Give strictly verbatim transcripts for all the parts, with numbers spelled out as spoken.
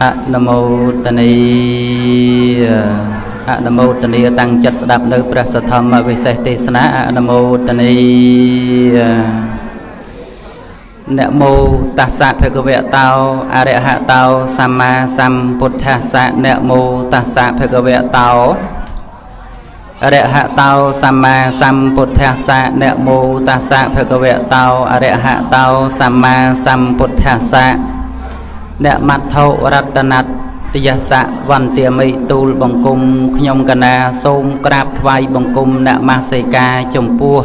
นโมตนีอะนโมตนีตั้งจัดสดับในพระสัทธรรมวิเศษเทศนาอะนโมตนีนะโมตัสสะภะคะวะโตอะระหะโตสัมมาสัมพุทธัสสะนะโมตัสสะภะคะวะโตอะระหะโตสัมมาสัมพุทธัสสะนะโมตัสสะภะคะวะโตอะระหะโตสัมมาสัมพุทธัสสะนะมัทโธรัตนัตติยสะวันเตียมิตูลบังกุมขยมกนาសូមក្រាបថ្វាយបង្គំនមស្ការចំពោះ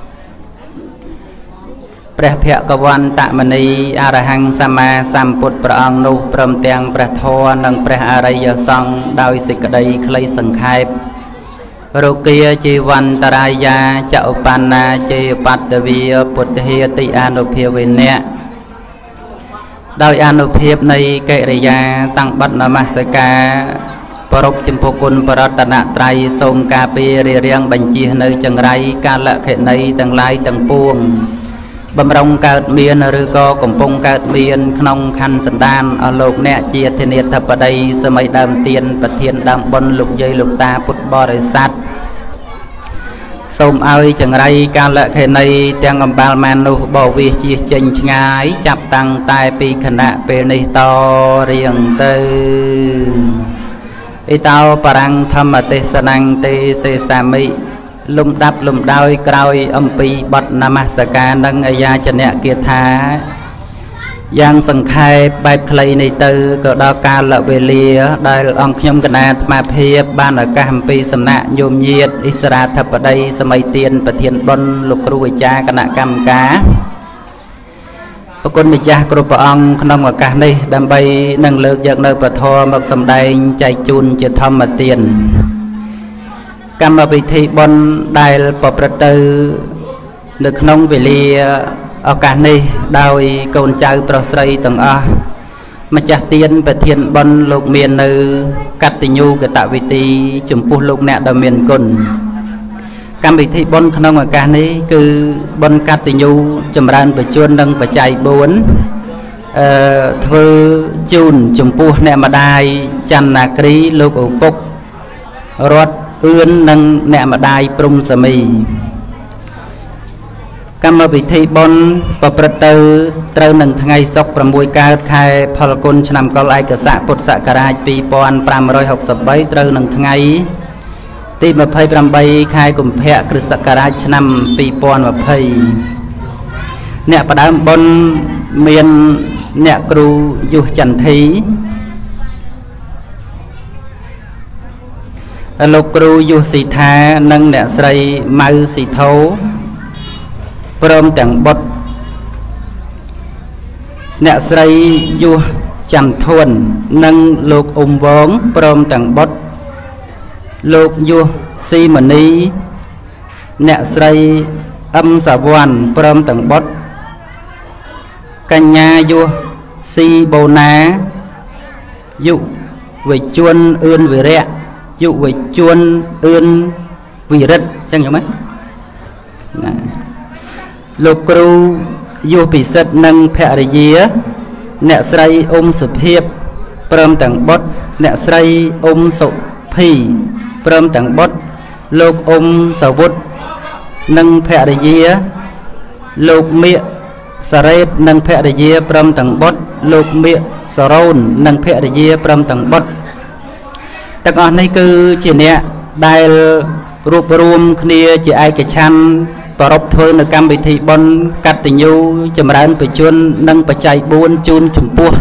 ព្រះភគវន្តមនីអរហង្គសម្មាសម្ពុទ្ធព្រះអង្គនោះព្រមទាំងព្រះធម៌និងព្រះអរិយសង្ឃដោយសេចក្តីខ្លីសង្ខេបរោគាជីវន្តរាយាចឧបណ្ណាជេបត្តវីពុទ្ធិតិអនុភាវេនៈដោយអនុភាពនៃកិរិយាតាំងបတ်នមស្ការប្រពចំពោះគុណបរតនត្រ័យសូមការពាររារាំងបញ្ជៀសនៅចង្រៃកាលខិណីទាំងឡាយទាំងពួងបំរុងកើតមានឬក៏កំពុងកើតមានក្នុងខណ្ឌសន្តានអស់លោកអ្នកជាធានាធិបតីសម័យដើមទៀនប្រធានដើមបុណ្យលោកយាយលោកតាពុទ្ធបរិស័ទសូមឲ្យចង្រៃកាលខិណីទាំងអំបាលម៉ាននោះបវិជិះចេញឆ្ងាយចាប់តាំងតែពីគណៈពេលនេះតរៀងទៅអ៊ីតោបរាំងធម្មទេសនាងទេសេសាមិលំដាប់លំដោយក្រោយអំពីបទនមស្ការនិងអាយាចនៈគាថាយ៉ាងសង្ខេបបែបខ្លីនេះទៅក៏ដល់កាលវេលាដែលអង្គខ្ញុំគណៈអាត្មាភាពបានឱកាសអំពីសំណាក់ញោមញាតអិសរាធិបតីសម័យទៀនប្រធានបុណ្យលោកគ្រូអាចារ្យគណៈកម្មការប្រគុណម្ចាស់គ្រប់ព្រះអង្គក្នុងឱកាសនេះដើម្បីនឹងលើកយកនៅពធមកសម្ដែងចែកជូនជាធម្មទានកម្មវិធីបុណ្យដែលប្រព្រឹត្តទៅនៅក្នុងវេលាឱកាសនេះដោយកូនចៅប្រុសស្រីទាំងអស់ម្ចាស់ទានប្រធានបុណ្យលោកមាននៅកតញ្ញូកតវិធីចំពោះលោកអ្នកដ៏មានគុណកម្មវិធីបុណ្យក្នុងឱកាសនេះគឺបុណ្យកតញ្ញូចម្រើនបច្ចុប្បន្ននិងបច្ច័យបួនអឺធ្វើជូនចំពោះអ្នកម្ដាយចន្ទនាគ្រីលោកឪពុករតអឿននិងអ្នកម្ដាយព្រំសាមីកម្មវិធីបុណ្យប្រព្រឹត្តទៅត្រូវនឹងថ្ងៃសុក្រប្រាំមួយកើតខែផលគុណឆ្នាំកុលឯកស័កពុទ្ធសករាជពីរពាន់ប្រាំរយហកសិបបីត្រូវនឹងថ្ងៃទីម្ភៃប្រាំបីខែកុម្ភៈគ្រិស្តសករាជឆ្នាំពីរពាន់ម្ភៃអ្នកផ្ដើមបុណ្យមានអ្នកគ្រូយុះចន្ទធីលោកគ្រូយុសីថានិងអ្នកស្រីម៉ៅស៊ីថូព្រមទាំងបុត្រអ្នកស្រីយុសចន្ទធួននិងលោកអ៊ុំវងព្រមទាំងបុត្រលោកយុសស៊ីមនីអ្នកស្រីអឹមសាវ័នព្រមទាំងបុត្រកញ្ញាយុសស៊ីបូណាយុវជនអឿនវិរៈយុវជនអឿនវិរិទ្ធចឹងយ៉ាងម៉េចណាលោកគ្រូយុពិសិដ្ឋនិងភរិយាអ្នកស្រីអ៊ុំសុភិបព្រមទាំងបុត្រអ្នកស្រីអ៊ុំសុភីព្រមទាំងបុត្រលោកអ៊ុំសាវុតនិងភរិយាលោកមៀកសារ៉េតនិងភរិយាព្រមទាំងបុត្រលោកមៀកសរ៉ូននិងភរិយាព្រមទាំងបុត្រទាំងអស់នេះគឺជាអ្នកដែលរួបរวมគ្នាជាឯកច្ឆន្ទប្រពធ្វើនៅកម្មវិធីបុណ្យកតញ្ញូចម្រើនបច្ចុប្បន្ននិងបច្ច័យបួនជូនចំពោះ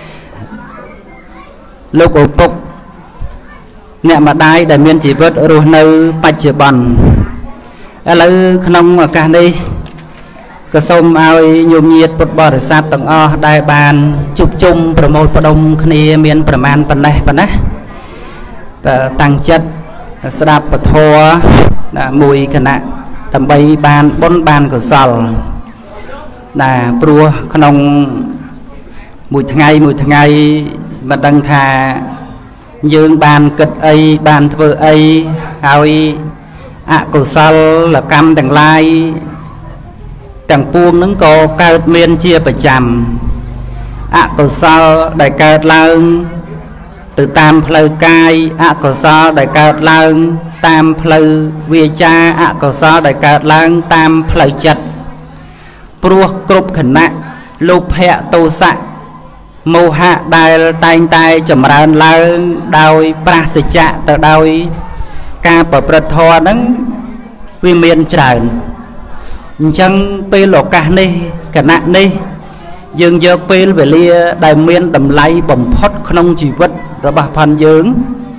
លោកឪពុកអ្នកម្ដាយដែលមានជីវិតរស់នៅបច្ចុប្បន្នឥឡូវក្នុងឱកាសនេះក៏សូមឲ្យញោមញាតពុទ្ធបរិស័ទទាំងអស់ដែលបានជួបជុំប្រមូលផ្ដុំគ្នាមានប្រមាណប៉ុណ្ណេះប៉ុណ្ណាតាំងចិត្តស្ដាប់ពធមួយគណៈដើម្បីបានបុណ្យបានកុសលណាព្រោះក្នុងមួយថ្ងៃមួយថ្ងៃមិនដឹងថាយើងបានគិតអីបានធ្វើអីហើយអកុសលកម្មទាំងឡាយទាំងពួងនឹងក៏កើតមានជាប្រចាំអកុសលដែលកើតឡើង từ tam phơi cai ạ cổ so đại cao lang tam phơi vi cha ạ cổ so đại cao lang tam phơi chật pruộc cướp khẩn nặng lục hẹ tô sạ mô hạ đài tay tay chầm ràn lang đôi prasị chạ từ đôi ca bờ bật thò nắng vi miền tràn chẳng pe lộc cả này cả nặng này dương giờ pe về lia đại miền đầm lay bầm phốt không chỉ vật rồi bà phan dưỡng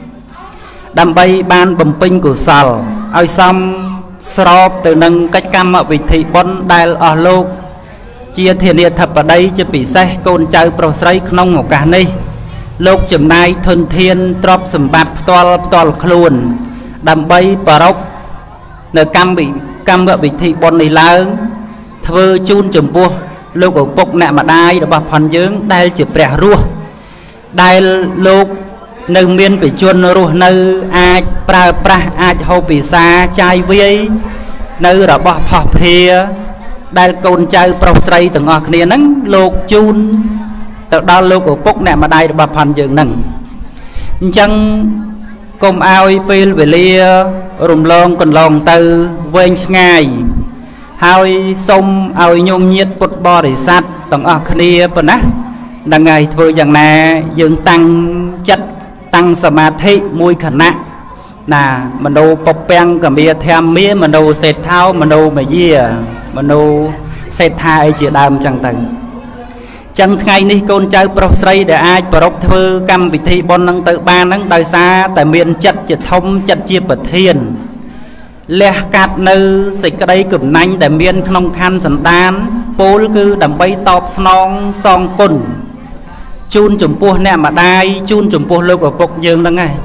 đầm bay ban bầm pin của sào ai xăm srop từ nâng cách cam ở vị thị bon đài ở lô chia thiền địa thập ở đây cho bị xe côn chơi pro sấy không một cả này lục chấm nay thuần thiên trop sầm bát toal toal khuôn đầm bay bờ rốc nơi cam bị cam ở vị thị bon này lớn thưa chun chấm bua lục ở bốc nè mà đai rồi bà phan dưỡng đai chụp bẻ rùa đai lục nơi miền bị chuôn rùa nơi ai pra pra ai hô bị xa chai vi nơi rồi bà phò phìa đại côn chơi pro sấy từng ngọc kia nắng lục chun từ đó lục của bốc nè mà đai bà phan dưỡng nằng chẳng cùng ao pil về lia rùm lon còn lòng từ ven ngày hai sông ao nhung nhiệt bột bò để sát từng ngọc kia bữa nè đằng ngày thôi chẳng nè dưỡng tăng chất tăng samadhi mùi khẩn nặng nà mình đâu bọc beng cả bia thêm mía mình đâu sệt thao mình đâu mà gì à mình đâu sệt thai chỉ đam chẳng tầng chẳng ngày ní con trai pro sấy để ai pro thưa cam vị thi bon năng tự ba năng đời xa tại miền chất chỉ thông chất chia bậc thiên lẽ cát nơi xịt cái đây cụm nanh để miền không khăn sẵn tan pol cứ đầm bay tọp song song cồn chun chủng pua nè mà đai chun chủng pua lô của bọc dương đó ngay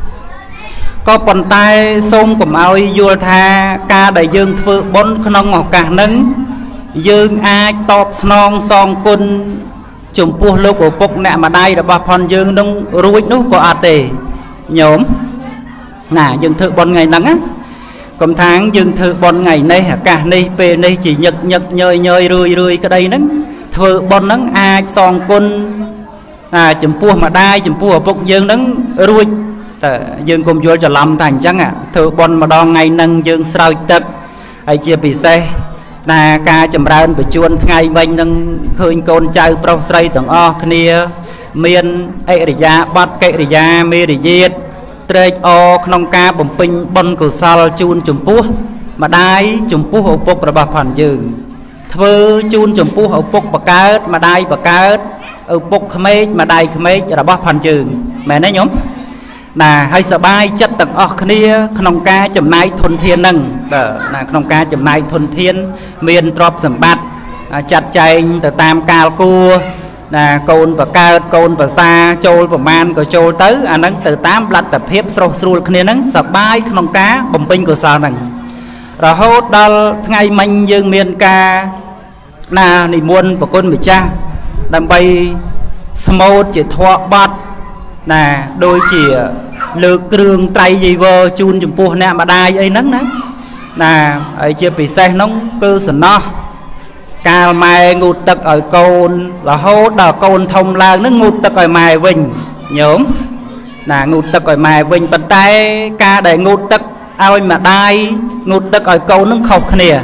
có bàn tay xôm của ao vua tha ca đại dương thưa bốn không ngọc cả nắng dương ai tọp song song cồn chủng pua lô của bọc nè mà đai là bà phòn dương đông ruồi nút của a tê nhóm nà dương thưa bốn ngày nắng á còn tháng dương thưa bốn ngày nay cả nay về nay chỉ nhật nhật nhơi nhơi rươi rươi cái đây nắng thưa bốn nắng ai song cồn à chấm pua mà đai chấm pua bốc dương nắng ruồi dương cùng vô cho làm thành chẳng à thưa bon mà đo ngày nâng dương sao tật ai chia bị xe là ca chấm ra bị chuôn ngày mình nâng khơi con trai pro sấy từng o kia miền ai ra bắt cây ra mê để giết trade o không ca bầm pin bon của sao chuôn chấm pua mà đai chấm pua hậu bốc là bà phản dương thưa chuôn chấm pua hậu bốc bà cá mà đai bà cá ở bốc khmei mà đai khmei là bà phản dương mẹ nói nhóm là hay sợ bay chất tầng ở kia không ca chấm nay thuần thiên nâng là không ca chấm nay thuần thiên miền trop sầm bát chặt chanh từ tam cao cua là côn và cao côn và xa trôi và man của trôi tới anh nâng từ tám lật tập hiệp sâu sùi kia nâng sợ bay không cá bầm pin của sao nâng rồi hốt đó ngày mình dương miền ca là nị muôn và côn bị cha đam bay smooth chỉ thoa bát nè đôi chỉ lược đường tay gì vơ chun chùm pua nè mà đai ấy nắng nè nè ấy chưa bị xe nóng cơ sần no cà mai ngụt tật ở côn là hốt đào côn thông lang nó ngụt tật ở mai vinh nhóm nè ngụt tật ở mai vinh bàn tay ca để ngụt tật ao mà đai ngụt tật ở côn nó khóc nè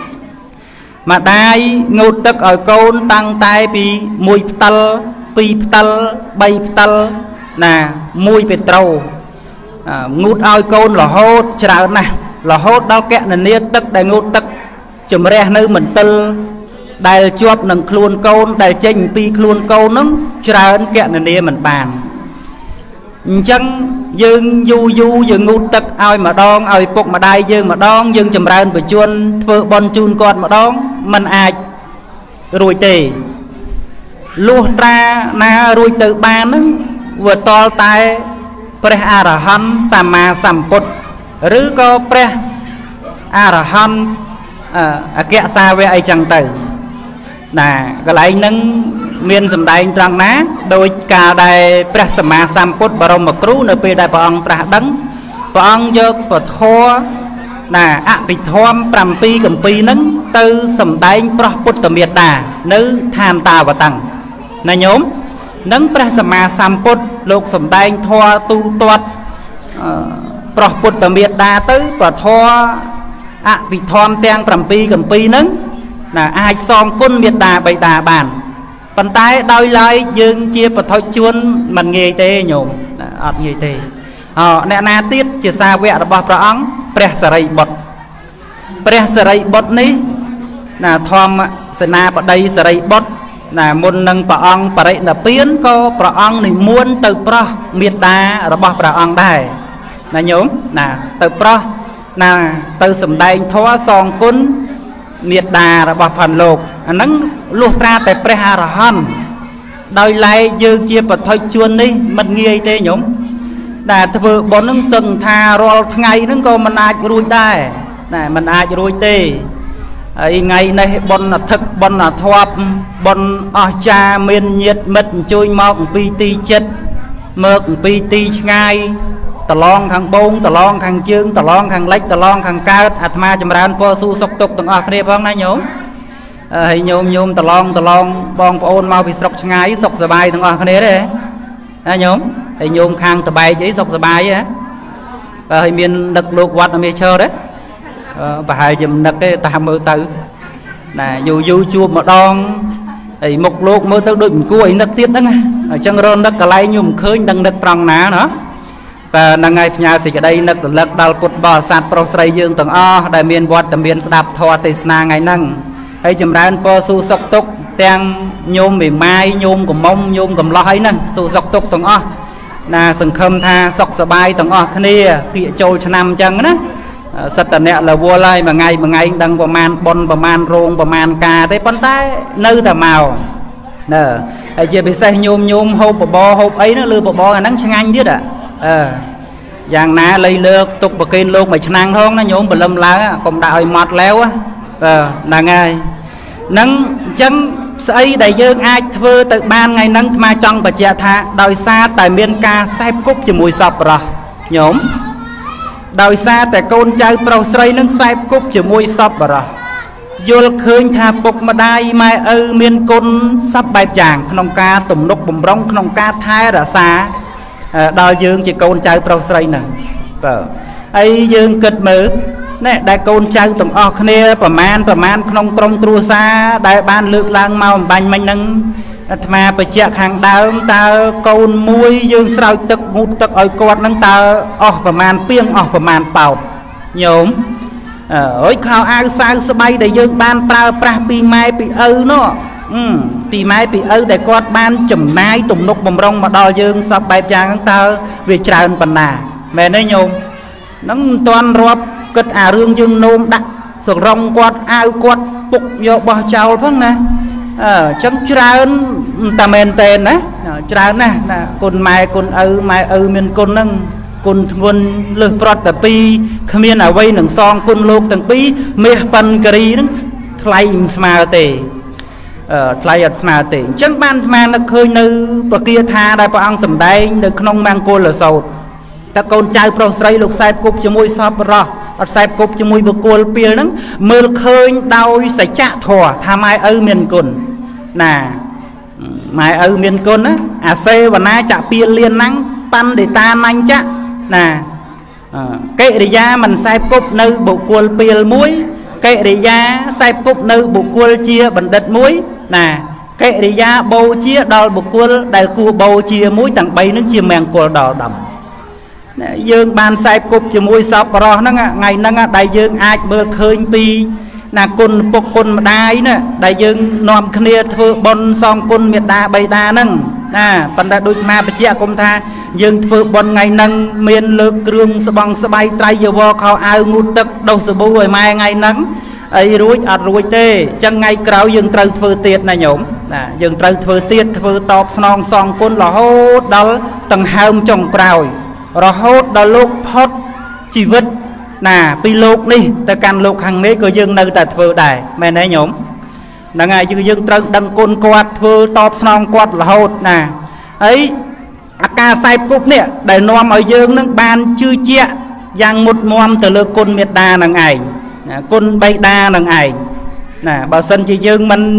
mà đai ngụt tật ở côn tăng tay bị mùi tal pi tal bay tal nè mùi về trâu ngút ao côn là hốt chả nè là hốt đau kẹt là nia tức đại ngút tức chùm re nơi mình tư đại chuột nâng khuôn côn đại chênh pi khuôn côn nó chả kẹt là nia mình bàn chân dương du du dương ngút tức ao mà đón ao bốc mà đai dương mà đón dương chùm ra về chuôn vợ bon chun con mà đón mình ai rồi tề lu tra na rồi từ bàn nó vừa to tay pre arahan sama samput rứ có pre arahan à kẹt xa với ai chẳng tử nè cái lại nâng miền sầm đại trăng ná đôi cả đại pre sama samput barom mà cứu nơi pe đại bong tra đắng bong dược và thua nè ạ bị thom pram pi cầm pi nâng tư sầm đại pro put tầm miệt đà nữ tham ta và tăng nè nhóm នឹងព្រះសម្មាសម្ពុទ្ធលោកសំដែងធម៌ទូទាត់ប្រោះពុទ្ធមេត្តាទៅប្រធមអភិធម្មទាំង7កម្ពីហ្នឹងណាអាចសងគុណមេត្តាបិតាបានប៉ុន្តែដោយឡែកយើងជាបឋិជនមិនងាយទេញោមអត់ងាយទេអអ្នកណាទៀតជាសាវករបស់ព្រះអង្គព្រះសារីបុត្រព្រះសារីបុត្រនេះណាធម្មសេនាបតីសារីបុត្រណាមុននឹងព្រះអង្គបរិនិព្វានក៏ព្រះអង្គនិមន្តទៅប្រោះមេត្តារបស់ព្រះអង្គដែរណាញោមណាទៅប្រោះណាទៅសម្ដែងធម៌សងគុណមេត្តារបស់ផាន់លោកអាហ្នឹងលុះត្រាតែព្រះអរហន្តដោយឡែកយើងជាបឋិជននេះមិនងាយទេញោមតែធ្វើបុណ្យហ្នឹងសឹងថារាល់ថ្ងៃហ្នឹងក៏មិនអាចរួចដែរតែមិនអាចរួចទេហើយថ្ងៃនេះបុណ្យអធិកបុណ្យអធប់បុណ្យអស្ចារ្យមានញាតិមិត្តអញ្ជើញមកអំពីទីចិត្តមកអំពីទីឆ្ងាយតឡងខាងបងតឡងខាងជើងតឡងខាងលិចតឡងខាងកើតអាត្មាចម្រើនពរសួរសុខទុក្ខទាំងអស់គ្នាផងណាញោមហើយញោមញោមតឡងតឡងបងប្អូនមកពីស្រុកឆ្ងាយសុខសប្បាយទាំងអស់គ្នាទេណាញោមហើយញោមខាងតបែកអីសុខសប្បាយហ៎ហើយមានដឹកលោកវត្តអមេឈរទេប្រហែលជាមិននឹកទេតាមមើលទៅណាយូរយូរជួបម្ដងហើយមុខលោកមើលទៅដូចមិនគួរឲ្យនឹកទៀតហ្នឹងអញ្ចឹងរនឹកកន្លែងខ្ញុំមិនឃើញដឹងនឹកត្រង់ណាណាតែហ្នឹងហើយផ្ញើសេចក្តីនឹករលឹកដល់ពុទ្ធបរិស័ទប្រុសស្រីយើងទាំងអស់ដែលមានវត្តមានស្ដាប់ធម៌ទេសនាថ្ងៃហ្នឹងហើយចម្រើនពរសួរសុខទុក្ខទាំងញោមមេម៉ាយញោមកំមុំញោមកំឡោះអីហ្នឹងសួរសុខទុក្ខទាំងអស់ណាសង្ឃឹមថាសុខសប្បាយទាំងអស់គ្នាពាក្យចូលឆ្នាំអញ្ចឹងណាសិតតអ្នករវល់ហើយមួយថ្ងៃមួយថ្ងៃដឹងប្រមាណប៉ុនប្រមាណរោងប្រមាណការទេប៉ុន្តែនៅតែមកណែហើយជាពិសេសញោមញោមហូបបបរហូបអីហ្នឹងលើបបរអាហ្នឹងឆ្ងាញ់ទៀតអឺយ៉ាងណាលៃលើកទុកប្រគេនលោកមួយឆ្នាំហងណាញោមបលឹមឡើងកុំដាក់ឲ្យម៉ត់ឡែវហ្នឹងហើយហ្នឹងអញ្ចឹងស្អីដែលយើងអាចធ្វើទៅបានថ្ងៃហ្នឹងអាចង់បញ្ជាក់ថាដោយសារតែមានការសែបគប់ជាមួយសពរោះញោមដោយសារតែកូនចៅប្រុសស្រីនឹងសែបគប់ជាមួយសពរោះយល់ឃើញថាពុកម្ដាយម៉ែឪមានគុណសពបែបយ៉ាងក្នុងការទំនុកបំរុងក្នុងការថែរក្សាដល់យើងជាកូនចៅប្រុសស្រីហ្នឹងបាទហើយយើងគិតមើលណែដែលកូនចៅទាំងអស់គ្នាប្រមាណប្រមាណក្នុងក្រុមគ្រួសារដែលបានលើកឡើងមកអំបញ្ញមិញហ្នឹងអាត្មាបញ្ជាក់ខាងដើមតើកូនមួយយើងស្រោចទឹកងូតទឹកឲ្យគាត់ហ្នឹងតើអស់ប្រមាណពីងអស់ប្រមាណប៉ោតញោមអើយខោអាវសាវស្បៃដែលយើងបានប្រើប្រាស់ពីម៉ែពីឪនោះពីម៉ែពីឪដែលគាត់បានចំណាយទំនុកបំរុងមកដល់យើងសពបែបយ៉ាងហ្នឹងតើវាច្រើនប៉ុណ្ណាមែនទេញោមហ្នឹងមិនទាន់រាប់គិតអារឿងយើងនោមដាក់សរងគាត់អាវគាត់ពុកយកបោះចោលផងណាអឺចឹងច្រើនតែមែនតែនណាច្រើនណាស់ណាគុណម៉ែគុណឪម៉ែឪមានគុណហ្នឹងគុណធ្ងន់លើសប្រត់តែពីរគ្មានអ្វីនឹងសងគុណលោកទាំងពីរមាសប៉ិនការីហ្នឹងថ្លៃមិនស្មើទេអឺថ្លៃអត់ស្មើទេអញ្ចឹងបានអាត្មានឹកឃើញនៅប្រគាថាដែលព្រះអង្គសម្ដែងនៅក្នុងមង្គលសោតតែកូនចៅប្រុសស្រីលោកសែបគប់ជាមួយសពរោះអត់សែបគប់ជាមួយបុគ្គលពីលហ្នឹងមើលឃើញដោយសច្ចៈធម៌ថាម៉ែឪមានគុណណាម៉ែឪមានគុណណាអាសេវនាចពាលៀនណាំងបណ្ឌិតាណាញ់ចៈណាកិរិយាមិនសែបគប់នៅបុគ្គលពីលមួយកិរិយាសែបគប់នៅបុគ្គលជាបណ្ឌិតមួយណាកិរិយាបូជាដល់បុគ្គលដែលគួរបូជាមួយទាំងបីនឹងជាមង្គលដល់ដំយើងបានសែបគប់ជាមួយសពរោះហ្នឹងថ្ងៃហ្នឹងដែលយើងអាចមើលឃើញពីណាគុណពុកគុណម្ដាយណាដែលយើងនាំគ្នាធ្វើបុណ្យសងគុណមេត្តាបិតាហ្នឹងណាប៉ុន្តែដូចម៉ាបជាគុំថាយើងធ្វើបុណ្យថ្ងៃហ្នឹងមានលើកគ្រឿងស្បង់ស្បៃត្រៃយវរខោអាវងូតទឹកដុសសាប៊ូឲ្យម៉ែថ្ងៃហ្នឹងអីរួចអត់រួចទេអញ្ចឹងថ្ងៃក្រោយយើងត្រូវធ្វើទៀតណាញោមណាយើងត្រូវធ្វើទៀតធ្វើតបស្នងសងគុណរហូតដល់ដង្ហើមចុងក្រោយរហូតដល់លោកផុតជីវិតណាពីលោកនេះទៅកាន់លោកខាងនេះក៏យើងនៅតែធ្វើដែរមែនទេញោមហ្នឹងហើយយើងយើងត្រូវដឹងគុណគាត់ធ្វើតបស្នងគាត់រហូតណាហើយអាការសែបគប់នេះដែលនាំឲ្យយើងនឹងបានជឿជាក់យ៉ាងមុតមមទៅលើគុណមេត្តានឹងឯងគុណបិតានឹងឯងណាបើសិនជាយើងមិន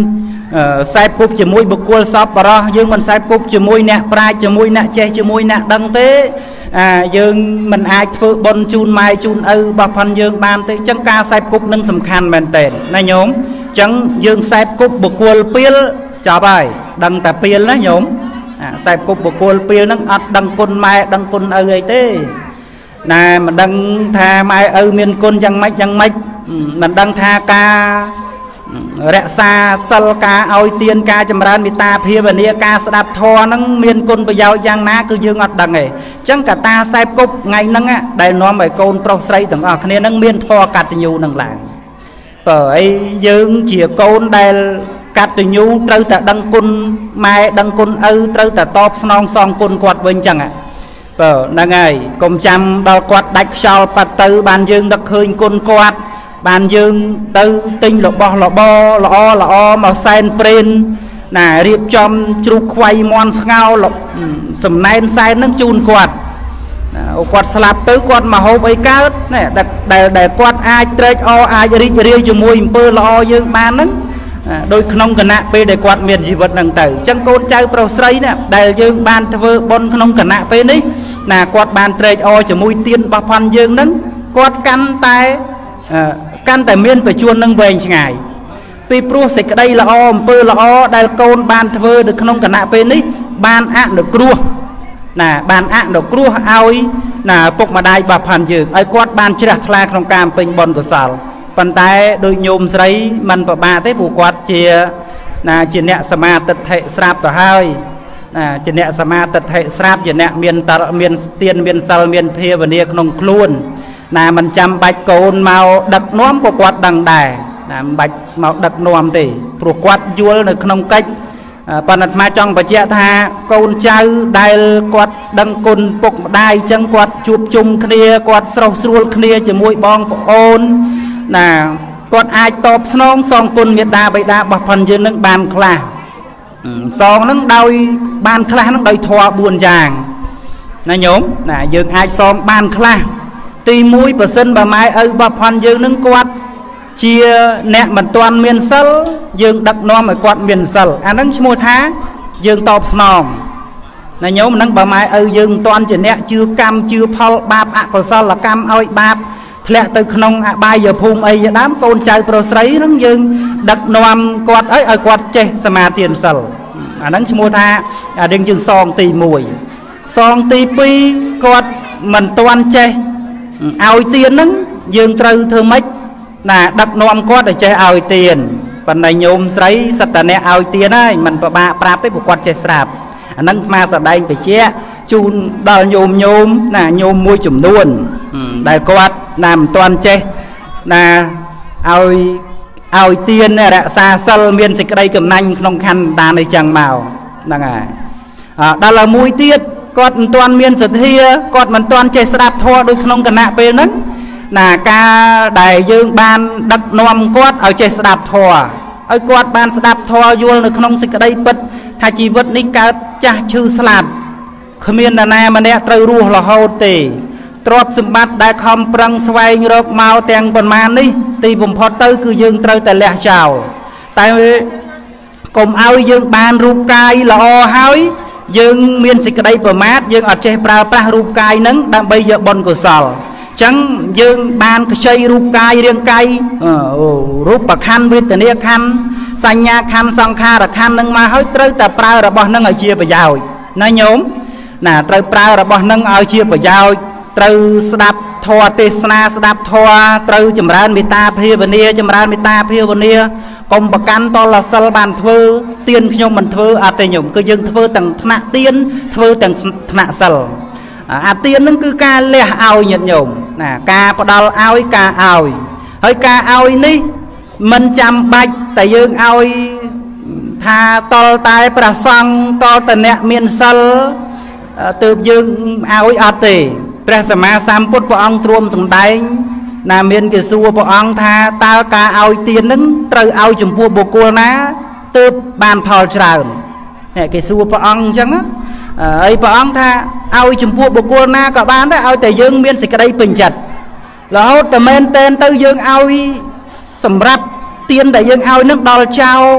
ខ្សែគប់ជាមួយបុគ្គលសពបរោះយើងមិនខ្សែគប់ជាមួយអ្នកប្រាជ្ញជាមួយអ្នកចេះជាមួយអ្នកដឹងទេអាយើងមិនអាចធ្វើបុណ្យជូនម៉ែជូនឪរបស់ផាន់យើងបានទេអញ្ចឹងការខ្សែគប់នឹងសំខាន់មែនតើណាញោមអញ្ចឹងយើងខ្សែគប់បុគ្គលពីលចប់ហើយដឹងតែពីលណាញោមខ្សែគប់បុគ្គលពីលហ្នឹងអត់ដឹងគុណម៉ែដឹងគុណឪអីទេណាមិនដឹងថាម៉ែឪមានគុណយ៉ាងម៉េចយ៉ាងម៉េចមិនដឹងថាការរក្សាសិលការឲ្យទានការចម្រើនមេត្តាភាវនាការស្ដាប់ធម៌ហ្នឹងមានគុណប្រយោជន៍យ៉ាងណាគឺយើងអត់ដឹងទេអញ្ចឹងកតាខ្សែគប់ថ្ងៃហ្នឹងដែលនាំឲ្យកូនប្រុសស្រីទាំងអស់គ្នាហ្នឹងមានធម៌កតញ្ញូនឹងឡើងបើអីយើងជាកូនដែលកតញ្ញូត្រូវតែដឹងគុណម៉ែដឹងគុណឪត្រូវតែតបស្នងសងគុណគាត់វិញអញ្ចឹងបើហ្នឹងហើយកុំចាំដល់គាត់ដាច់ខ្យល់បាត់ទៅបានយើងដឹកឃើញគុណគាត់បានយើងទៅទិញរបស់របរល្អល្អមកសែនព្រេនណារៀបចំជ្រូកខ្វៃមន់ស្ងោសំណែនសែននឹងជូនគាត់គាត់ស្លាប់ទៅគាត់មកហូបអីកើតណាដែលដែលគាត់អាចត្រេកអរអាចរីករាយជាមួយអំពើល្អយើងបានហ្នឹងដោយក្នុងគណៈពេលដែលគាត់មានជីវិតហ្នឹងទៅអញ្ចឹងកូនចៅប្រុសស្រីណាដែលយើងបានធ្វើបុណ្យក្នុងគណៈពេលនេះណាគាត់បានត្រេកអរជាមួយទានរបស់ផាន់យើងហ្នឹងគាត់កាន់តែកាន់តែមានបច្ចុប្បន្ននឹងវែងឆ្ងាយពីព្រោះសេចក្តីល្អអំពើល្អដែលកូនបានធ្វើនៅក្នុងគណៈពេលនេះបានអនុគ្រោះណាបានអនុគ្រោះឲ្យណាពុកម្ដាយរបស់ផាន់យើងឲ្យគាត់បានជ្រះថ្លាក្នុងការពេញបុណ្យកុសលប៉ុន្តែដោយញោមស្រីមិនប្របាកទេព្រោះគាត់ជាណាជាអ្នកសមាទិដ្ឋិស្រាប់ទៅហើយណាជាអ្នកសមាទិដ្ឋិស្រាប់ជាអ្នកមានតរមានទានមានសិលមានភាវនាក្នុងខ្លួនណាមិនចាំបាច់កូនមកដឹកនាំក៏គាត់ដឹងដែរណាមិនបាច់មកដឹកនាំទេព្រោះគាត់យល់នៅក្នុងកិច្ចប៉ុន្តែអាត្មាចង់បញ្ជាក់ថាកូនចៅដែលគាត់ដឹងគុណពុកម្ដាយអញ្ចឹងគាត់ជួបជុំគ្នាគាត់ស្រស់ស្រួលគ្នាជាមួយបងប្អូនណាគាត់អាចតបស្នងសងគុណមេត្តាបិតារបស់ផាន់យើងនឹងបានខ្លះសងនឹងដោយបានខ្លះនឹងដោយធម៌បួនយ៉ាងណាញោមណាយើងអាចសងបានខ្លះទីមួយបើសិនបើម៉ែឪរបស់ផាន់យើងនឹងគាត់ជាអ្នកមិនទាន់មានសិលយើងដឹកនាំឲ្យគាត់មានសិលអាហ្នឹងឈ្មោះថាយើងតបស្នងណាញោមហ្នឹងបើម៉ែឪយើងមិនទាន់ជាអ្នកជឿកម្មជឿផលបាបអកុសលកម្មឲ្យបាបធ្លាក់ទៅក្នុងអបាយភូមិអីជាដើមកូនចៅប្រុសស្រីហ្នឹងយើងដឹកនាំគាត់ឲ្យឲ្យគាត់ចេះសមាទានសិលអាហ្នឹងឈ្មោះថាអាយើងយើងសងទីមួយសងទីពីរគាត់មិនទាន់ចេះឲ្យទានហ្នឹងយើងត្រូវធ្វើម៉េចណាដឹកនាំគាត់ឲ្យចេះឲ្យទានប៉ុន្តែញោមស្រីសត្វតអ្នកឲ្យទានហើយមិនប្របាកប្រាប់ទេព្រោះគាត់ចេះស្រាប់អាហ្នឹងមកស្ដែងបច្ចៈជូនដល់ញោមញោមណាញោមមួយចំនួនដែលគាត់ណាមិនទាន់ចេះណាឲ្យឲ្យទានរក្សាសិលមានសេចក្តីកំណាញ់ក្នុងខណ្ឌតានេះចឹងមកហ្នឹងហើយដល់ហើយមួយទៀតគាត់មិនទាន់មានសទ្ធាគាត់មិនទាន់ចេះស្ដាប់ធម៌ដូចក្នុងគណៈពេលហ្នឹងណាការដែលយើងបានដឹកនាំគាត់ឲ្យចេះស្ដាប់ធម៌ឲ្យគាត់បានស្ដាប់ធម៌យល់នៅក្នុងសេចក្តីពិតថាជីវិតនេះកើតចាស់ឈឺស្លាប់គ្មាននរណាម្នាក់ត្រូវរស់រហូតទេទ្រព្យសម្បត្តិដែលខំប្រឹងស្វែងរកមកទាំងប៉ុន្មាននេះទីបំផុតទៅគឺយើងត្រូវតែលះចោលតែកុំឲ្យយើងបានរូបកាយល្អហើយយើងមានសេចក្តីប្រមាទយើងអត់ចេះប្រើប្រាស់រូបកាយនឹងដើម្បីយកបុណ្យកុសលអញ្ចឹងយើងបានខ្ចីរូបកាយរាងកាយរូបខណ្ឌវេទនាខណ្ឌសញ្ញាខណ្ឌសង្ខារខណ្ឌនឹងមកហើយត្រូវតែប្រើរបស់នឹងឲ្យជាប្រយោជន៍ណាញោមណាត្រូវប្រើរបស់នឹងឲ្យជាប្រយោជន៍ត្រូវស្ដាប់ធម៌ទេសនាស្ដាប់ធម៌ត្រូវចម្រើនមេត្តាភាវនាចម្រើនមេត្តាភាវនាកុំប្រកាន់តលសិលបានធ្វើទានខ្ញុំមិនធ្វើអត់ទេញោមគឺយើងធ្វើទាំងថ្នាក់ទានធ្វើទាំងថ្នាក់សិលអាទាននឹងគឺការលះឲ្យញាតិញោមណាការផ្ដល់ឲ្យការឲ្យហើយការឲ្យនេះមិនចាំបាច់តែយើងឲ្យថាតលតែព្រះសង្ឃតលតអ្នកមានសិលទើបយើងឲ្យអត់ទេព្រះសម្មាសម្ពុទ្ធព្រះអង្គទ្រាំសម្ដែងណាមានគេសួរព្រះអង្គថាតើការឲ្យទាននឹងត្រូវឲ្យចំពោះបុគ្គលណាទើបបានផលច្រើនគេសួរព្រះអង្គអញ្ចឹងហើយព្រះអង្គថាឲ្យចំពោះបុគ្គលណាក៏បានដែរឲ្យតែយើងមានសេចក្តីពេញចិត្តរហូតតែមែនតែនទៅយើងឲ្យសម្រាប់ទានដែលយើងឲ្យនឹងដល់ចោល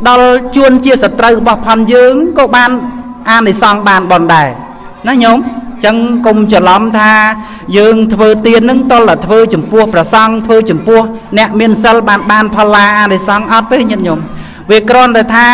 ដល់ជួនជាសត្រូវរបស់ផនយើងក៏បានអានិសង្ឃបានបនដែរណាញោមចឹងកុំច្រឡំថាយើងធ្វើទាននឹងតលតែធ្វើចំពោះព្រះសង្ឃធ្វើចំពោះអ្នកមានសិលបានបានផល្លាអានិសង្ឃអត់ទេញាតិញោមវាគ្រាន់តែថា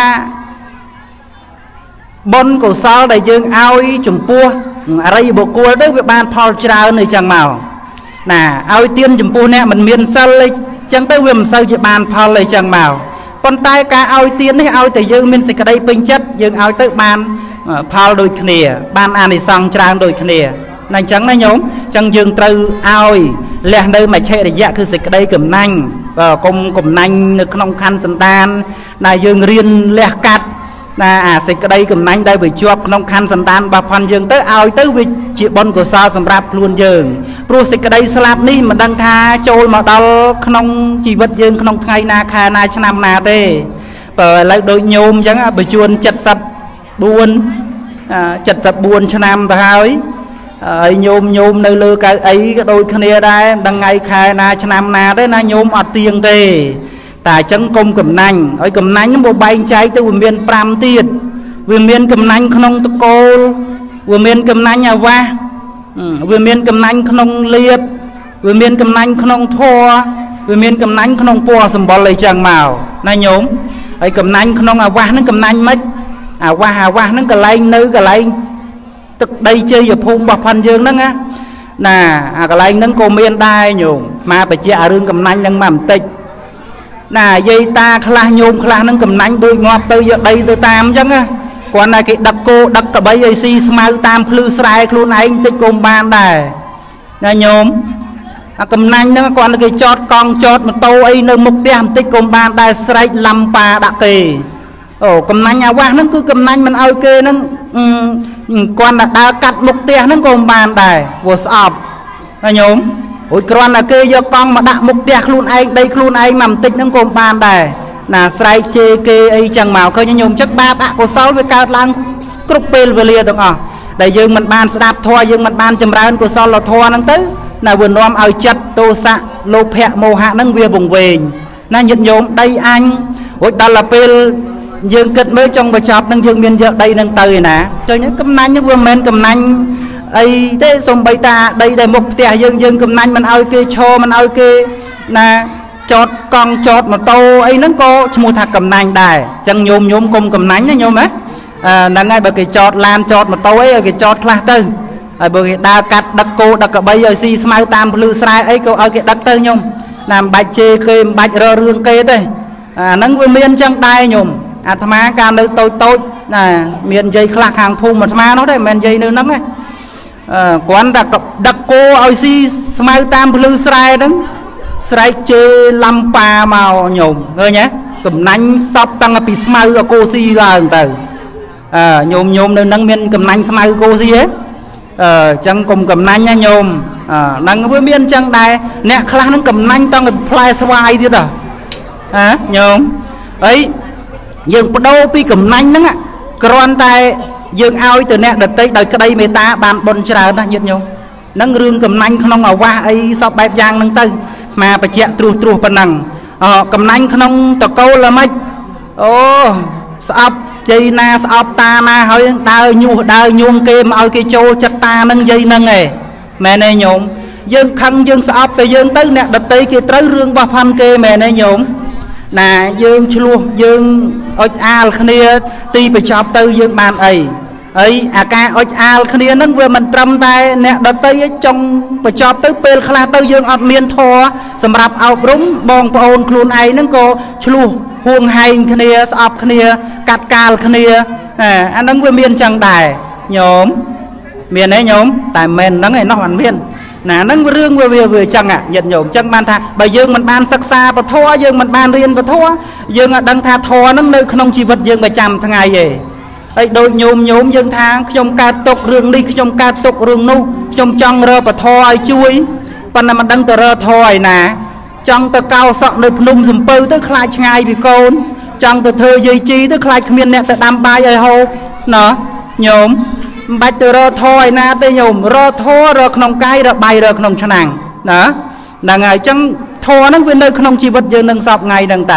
បុណ្យកុសលដែលយើងឲ្យចំពោះអរិយបុគ្គលទៅវាបានផលច្រើនអីចឹងមកណាឲ្យទានចំពោះអ្នកមិនមានសិលអីចឹងទៅវាមិនសូវជាបានផលអីចឹងមកប៉ុន្តែការឲ្យទាននេះឲ្យតែយើងមានសេចក្តីពេញចិត្តយើងឲ្យទៅបានផលដូចគ្នាបានអានិសង្ឃច្រើនដូចគ្នាណាអញ្ចឹងណាញោមអញ្ចឹងយើងត្រូវឲ្យលះនៅមច្ឆរិយៈគឺសេចក្តីកំណាញ់កុំកំណាញ់នៅក្នុងខណ្ឌសន្តានដែលយើងរៀនលះកាត់ណាអាសេចក្តីកំណាញ់ដែលវាជាប់ក្នុងខណ្ឌសន្តានរបស់ផនយើងទៅឲ្យទៅវាជាបុណ្យកុសលសម្រាប់ខ្លួនយើងព្រោះសេចក្តីស្លាប់នេះមិនដឹងថាចូលមកដល់ក្នុងជីវិតយើងក្នុងថ្ងៃណាខែណាឆ្នាំណាទេបើឥឡូវដូចញោមអញ្ចឹងបើជួនเจ็ดสิบสี่ เจ็ดสิบสี่ឆ្នាំទៅហើយហើយញោមញោមនៅលើកៅអីក៏ដូចគ្នាដែរមិនដឹងថ្ងៃខែណាឆ្នាំណាទេណាញោមអត់ទៀងទេតែអញ្ចឹងកុំកំណាញ់ហើយកំណាញ់នឹងបែងចែកទៅវាមានប្រាំទៀតវាមានកំណាញ់ក្នុងតកូលវាមានកំណាញ់អាវាសវាមានកំណាញ់ក្នុងលៀបវាមានកំណាញ់ក្នុងធម៌វាមានកំណាញ់ក្នុងពណ៌សម្បុរអីចឹងមកណាញោមហើយកំណាញ់ក្នុងអាវាសហ្នឹងកំណាញ់មិនអាវាសអាវាសហ្នឹងកន្លែងនៅកន្លែងទឹកដីជ័យភូមិរបស់ផាន់យើងហ្នឹងណាណាអាកន្លែងហ្នឹងក៏មានដែរញោមមកបញ្ជាក់រឿងកំណាញ់ហ្នឹងមកបន្តិចណាយាយតាខ្លះញោមខ្លះហ្នឹងកំណាញ់ដូចងាប់ទៅយកដីទៅតាមអញ្ចឹងណាគាត់ណាគេដឹកគោដឹកក្របីឲ្យស៊ីស្មៅតាមភ្លឺស្រែខ្លួនឯងតិចក៏បានដែរណាញោមអាកំណាញ់ហ្នឹងគាត់គេចតកង់ចតម៉ូតូអីនៅមុខផ្ទះបន្តិចក៏បានដែរស្រែកឡំប៉ាដាក់គេអូកំណាញ់អាវាសហ្នឹងគឺកំណាញ់មិនឲ្យគេហ្នឹងគាត់ណាដើរកាត់មុខផ្ទះហ្នឹងក៏បានដែរព្រោះស្អប់ណាញោមអូយគ្រាន់តែគេយកកង់មកដាក់មុខផ្ទះខ្លួនឯងដីខ្លួនឯងមកបន្តិចហ្នឹងក៏បានដែរណាស្រែកជេរគេអីចឹងមកឃើញញោមចិត្តបាបអកុសលវាកើតឡើងគ្រប់ពេលវេលាទាំងអស់ដែលយើងមិនបានស្ដាប់ធម៌យើងមិនបានចម្រើនកុសលធម៌ហ្នឹងទៅណាវានាំឲ្យចិត្តទោសៈលោភៈមោហៈហ្នឹងវាវង្វេងណាញាតិញោមដីអញរួចដល់ទៅពេលយើងគិតមើលចង់បញ្ចប់នឹងយើងមានយកដីនឹងទៅឯណាឃើញកំណាញ់ហ្នឹងវាមិនមែនកំណាញ់អីទេសំបីតាដីដែលមុខផ្ទះយើងយើងកំណាញ់មិនឲ្យគេឈរមិនឲ្យគេណាចតកង់ចតម៉ូតូអីហ្នឹងក៏ឈ្មោះថាកំណាញ់ដែរអញ្ចឹងញោមញោមកុំកំណាញ់ណាញោមណាហ្នឹងហើយបើគេចតឡានចតម៉ូតូអីឲ្យគេចតខ្លះទៅហើយបើគេដើរកាត់ដឹកគោដឹកក្របីឲ្យស៊ីស្មៅតាមភ្លឺស្រែអីក៏ឲ្យគេដឹកទៅញោមណាមិនបាច់ជេរគេមិនបាច់រករឿងគេទេអាហ្នឹងវាមានអញ្ចឹងដែរញោមអាត្មាកាលនៅតូចតូចណាមាននិយាយខ្លះខាងភូមិអាត្មានោះទេមិនមែននិយាយនៅហ្នឹងទេអឺគ្រាន់តែដឹកគោឲ្យស៊ីស្មៅតាមភ្លឺស្រែហ្នឹងស្រែកជេរឡំប៉ាមកញោមឃើញទេកំណាញ់សពតាំងពីស្មៅគោស៊ីឡើងទៅអឺញោមញោមនៅហ្នឹងមានកំណាញ់ស្មៅគោស៊ីហ៎អឺអញ្ចឹងកុំកំណាញ់ណាញោមអឺហ្នឹងវាមានអញ្ចឹងដែរអ្នកខ្លះហ្នឹងកំណាញ់តាំងពីផ្លែស្វាយទៀតហ៎ហ៎ញោមអីយើងបដូរពីកំណាញ់ហ្នឹងគ្រាន់តែយើងឲ្យទៅអ្នកដទៃដោយក្តីមេត្តាបានបុណ្យច្រើនណាស់ញាតិញោមហ្នឹងរឿងកំណាញ់ក្នុងអាវាសអីសពបែបយ៉ាងហ្នឹងទៅមកបញ្ជាក់ត្រួសត្រាសប៉ុណ្ណឹងអកំណាញ់ក្នុងតកូលល្មិចអូស្អប់ជ័យណាស្អប់តាណាហើយដើរញុះដើរញួងគេមកឲ្យគេចូលចិត្តតាហ្នឹងយាយហ្នឹងឯងមែនទេញោមយើងខឹងយើងស្អប់តែយើងទៅអ្នកដទៃគេត្រូវរឿងរបស់ផាន់គេមែនទេញោមណាយើងឆ្លោះយើងអុចអាលគ្នាទីបញ្ចប់ទៅយើងបានអីហើយអាការអុចអាលគ្នាហ្នឹងវាមិនត្រឹមតែអ្នកដទៃចង់បញ្ចប់ទៅពេលខ្លះទៅយើងអត់មានធម៌សម្រាប់អប់រំបងប្អូនខ្លួនឯងហ្នឹងក៏ឆ្លោះហួងហែងគ្នាស្អប់គ្នាកាត់កាលគ្នាអាហ្នឹងវាមានចឹងដែរញោមមានទេញោមតែមិនហ្នឹងឯនោះអត់មានណាហ្នឹងរឿងវាវាវាចឹងញាតិញោមចឹងបានថាបើយើងមិនបានសិក្សាពធយើងមិនបានរៀនពធយើងអត់ដឹងថាធម៌ហ្នឹងនៅក្នុងជីវិតយើងប្រចាំថ្ងៃទេហើយដូចញោមញោមយើងថាខ្ញុំកើតទុករឿងនេះខ្ញុំកើតទុករឿងនោះខ្ញុំចង់រើពធឲ្យជួយប៉ុន្តែមិនដឹងទៅរើធឲ្យណាចង់ទៅកោសក់នៅភ្នំសំពៅទៅខ្លាចឆ្ងាយពីកូនចង់ទៅធ្វើយាយជីទៅខ្លាចគ្មានអ្នកទៅដាំបាយឲ្យហូបណោះញោមមិនបាច់ទៅរកធរឯណាទេញោមរកធររកក្នុងកាយរកបាយរកក្នុងឆ្នាំងណាហ្នឹងហើយអញ្ចឹងធរហ្នឹងវានៅក្នុងជីវិតយើងនឹងសពថ្ងៃហ្នឹងតើ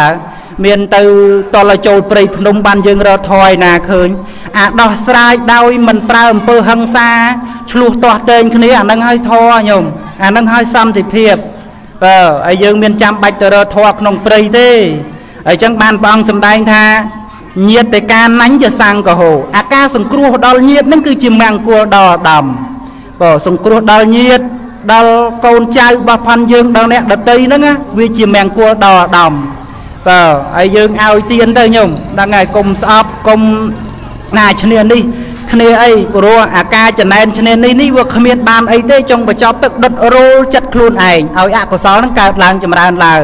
miền từ to là châu prey phnom ban dương rơ thoi nà khơi à đo srai đau mình trao pơ hăng xa chluột to tên cái này à nâng hơi thò nhom à nâng hơi xăm thì thiệp ờ ai dương miền trăm bạch từ rơ thò nông prey thế ở trong ban băng sầm đai tha nhiệt để can nánh cho sang cả hồ à ca sùng cua đo nhiệt nó cứ chìm mang cua đò đầm bỏ sùng cua đo nhiệt đo con trai ba phan dương đo nẹt đợt tây nữa á vì chìm mang cua đò đầm và ai dương ao tiên tới nhung đang ngày cùng sập cùng nài cho nên đi khi ấy của à ca cho nên cho nên đi vừa khamiên ban ấy thế trong và cho tức đất rô chặt luôn ảnh ao ạ của sáu nó cao làng chầm ran là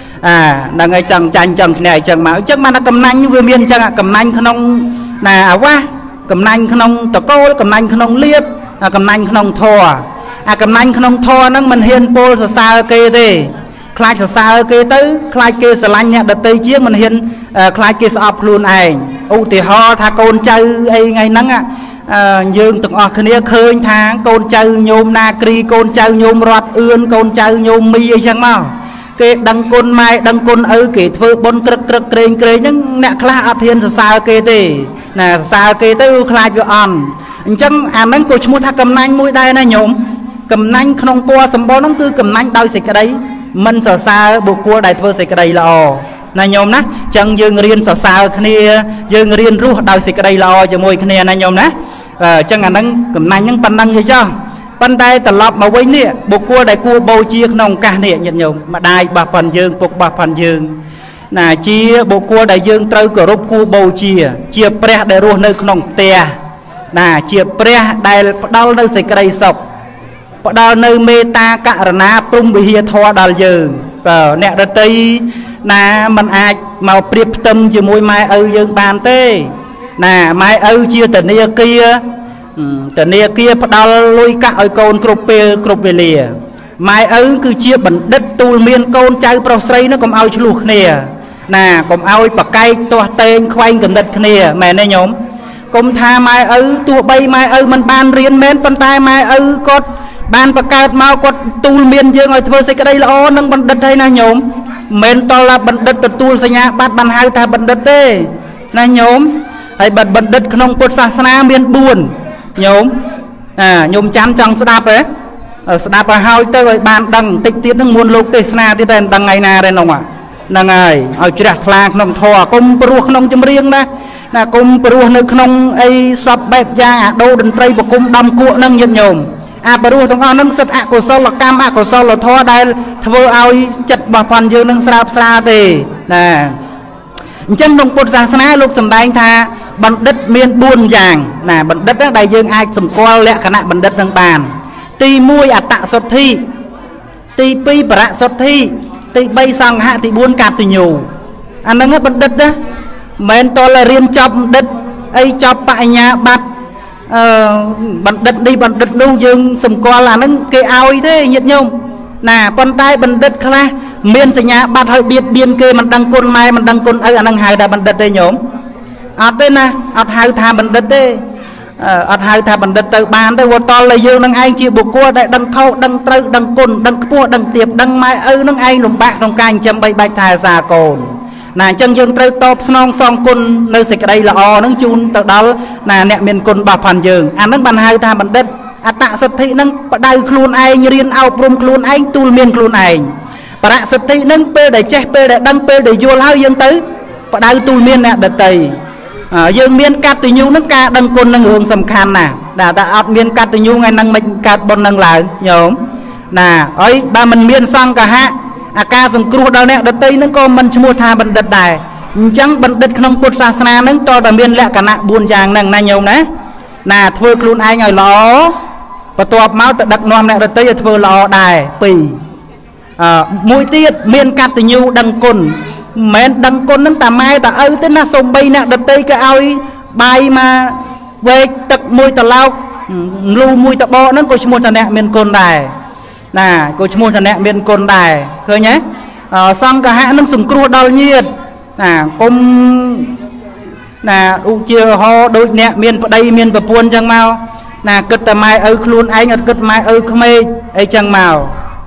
à đang ngày chẳng tranh chẳng này chẳng máu chắc mà nó cầm nanh như vừa miên chẳng ạ cầm nanh không là quá cầm nanh không tao cô cầm nanh không liếp à cầm nanh không thò à cầm nanh không thò nó mình hiền pol sa sa kê thế khai sa sa kê tới khai kê sa lanh nhẹ đợt tây chiếc mình hiền khai kê sọp luôn ảnh u thì ho tha côn chơi ấy ngày nắng ạ dương từng ở kia khơi tháng côn chơi nhôm na kri côn chơi nhôm rót ươn côn chơi nhôm mi ấy chẳng mau cái đăng côn mai đăng côn ư kể thưa bôn trật trật kề kề những nè khla áp hiền sa sa kê thế nè sa kê tới khai vô on chẳng à mấy cô mua tha cầm nanh mũi đây này nhôm cầm nanh không qua sầm bó nó cứ cầm nanh đau xịt cái đấy mình sợ xa bộ cua đại thưa xịt cái đấy là ồ này nhôm nè chẳng dương riêng sợ xa kia dương riêng ruột đau xịt cái đấy là ồ cho môi kia này nhôm nè chẳng hạn nâng cầm nanh những pan nâng gì cho pan tay tạt lọp mà quay nè bộ cua đại cua bầu chia nòng cả nè nhận nhôm mà đai bà phần dương phục bà phần dương nè chia bộ cua đại dương trâu cờ rúp cua bầu chia chia pre đại ruột nơi nòng tè nè chia pre đại đau nơi xịt cái đấy sọc đào nơi mê ta cả na prum bị hiệt hoa đào dương và nẹt đợt tây na mình ai màu priệp tâm chỉ môi mai ư dương bàn tê nè mai ư chia tận nia kia tận nia kia đào lôi cả ở con cropel cropelia mai ư cứ chia bẩn đất tu miên con trai prosray nó còn ao chluộc nè nè còn ao bạc cây toa tên khoanh cầm đất nè mẹ này nhóm cùng tha mai ư tua bay mai ư mình ban riêng men pan tay mai ư cốt ban bạc cát mau cốt tu miên dương ở thưa xây cái đây là ô nâng bẩn đất đây na nhóm men to là bẩn đất tu xây nhà bát ban hai ta bẩn đất tê na nhóm hay bẩn bẩn đất không cốt sa na miên buồn nhóm à nhóm chán trong đạp ấy ở đạp vào hai tới rồi ban đằng tích tiết nó muôn lục tê na thì đằng đằng ngày na đây nông à đằng ngày ở chỉ đặt phang nông thò công ruột nông chấm riêng đó là công ruột nơi nông ấy sập bẹp da đâu đừng tây và công đâm cuộn nâng nhiệt nhôm à bà ruột thằng con nâng sật à của sau là cam à của sau là thò đây thưa ao chật bà phần dương nâng sạp xa tề nè chân đồng bột giang sana lúc sầm đai tha bận đất miền buôn vàng nè bận đất đó đại dương ai sầm co lẹ khả năng bận đất nâng bàn tì mui à tạ sọt thi tì pi bả sọt thi tì bay sang hạ tì buôn cạp tì nhủ anh đang hết bận đất đó men to là riêng chọc đất ấy chọc tại nhà bát bận đất đi bận đất đâu dương sầm co là nó cây ao thế nhiệt nhung nè con tay bận đất kha miền xây nhà bát hơi biệt biên kê mình đăng côn mai mình đăng côn ấy anh đang hai đã bận đất đây nhóm ở đây nè ở hai thà bận đất đây ở hai thà bận đất từ bàn đây to là dương đang anh chịu buộc cua đại đăng khâu đăng trâu đăng côn đăng cua đăng tiệp đăng mai ư đang anh lồng bạc trong canh châm bay bay thà già cồn nè chân dương trâu top song song côn nơi xịt đây là o nâng chun từ đó nè nẹt miền côn bà phàn dương anh nâng bàn hai thà bận đất à tạ sật thị nâng đai khuôn anh riêng ao prum khuôn anh tu miền khuôn anh bà sật thị nâng pe để che pe để đăng pe để vô lao dương tới bà đai tu miền nè đợt tây dương miền cát từ nhu nâng ca đăng côn nâng hương sầm khan nè đã đã ọt miền cát từ nhu ngày nâng mình cát bon nâng lại nhổm nè ấy ba mình miền sang cả hạ à ca sừng cua đào nè đợt tây nâng có mình mua tha bận đợt đài chẳng bận đợt không bột sa na nâng to bà miền lẹ cả nạ buồn giang nâng nè nhổm nè nè thưa khuôn ai ngồi ló và toạp máu tự đặc nom nè đợt tây thưa lò đài pì mũi tiết miền cát từ nhu đăng côn men đăng côn nâng tà mai tà ơi tên là sông bay nè đợt tây cái ao bay mà về tật mùi tà lao lưu mùi tà bò nâng cô mua tà nẹ miền côn đài nè cô mua tà nẹ miền côn đài khơi nhé xong cả hạ nâng sừng cua đau nhiệt nè công nè u chia ho đôi nẹ miền đây miền bờ buôn chẳng mau nè cất tà mai ơi khuôn anh ở cất mai ơi không mê ấy chẳng màu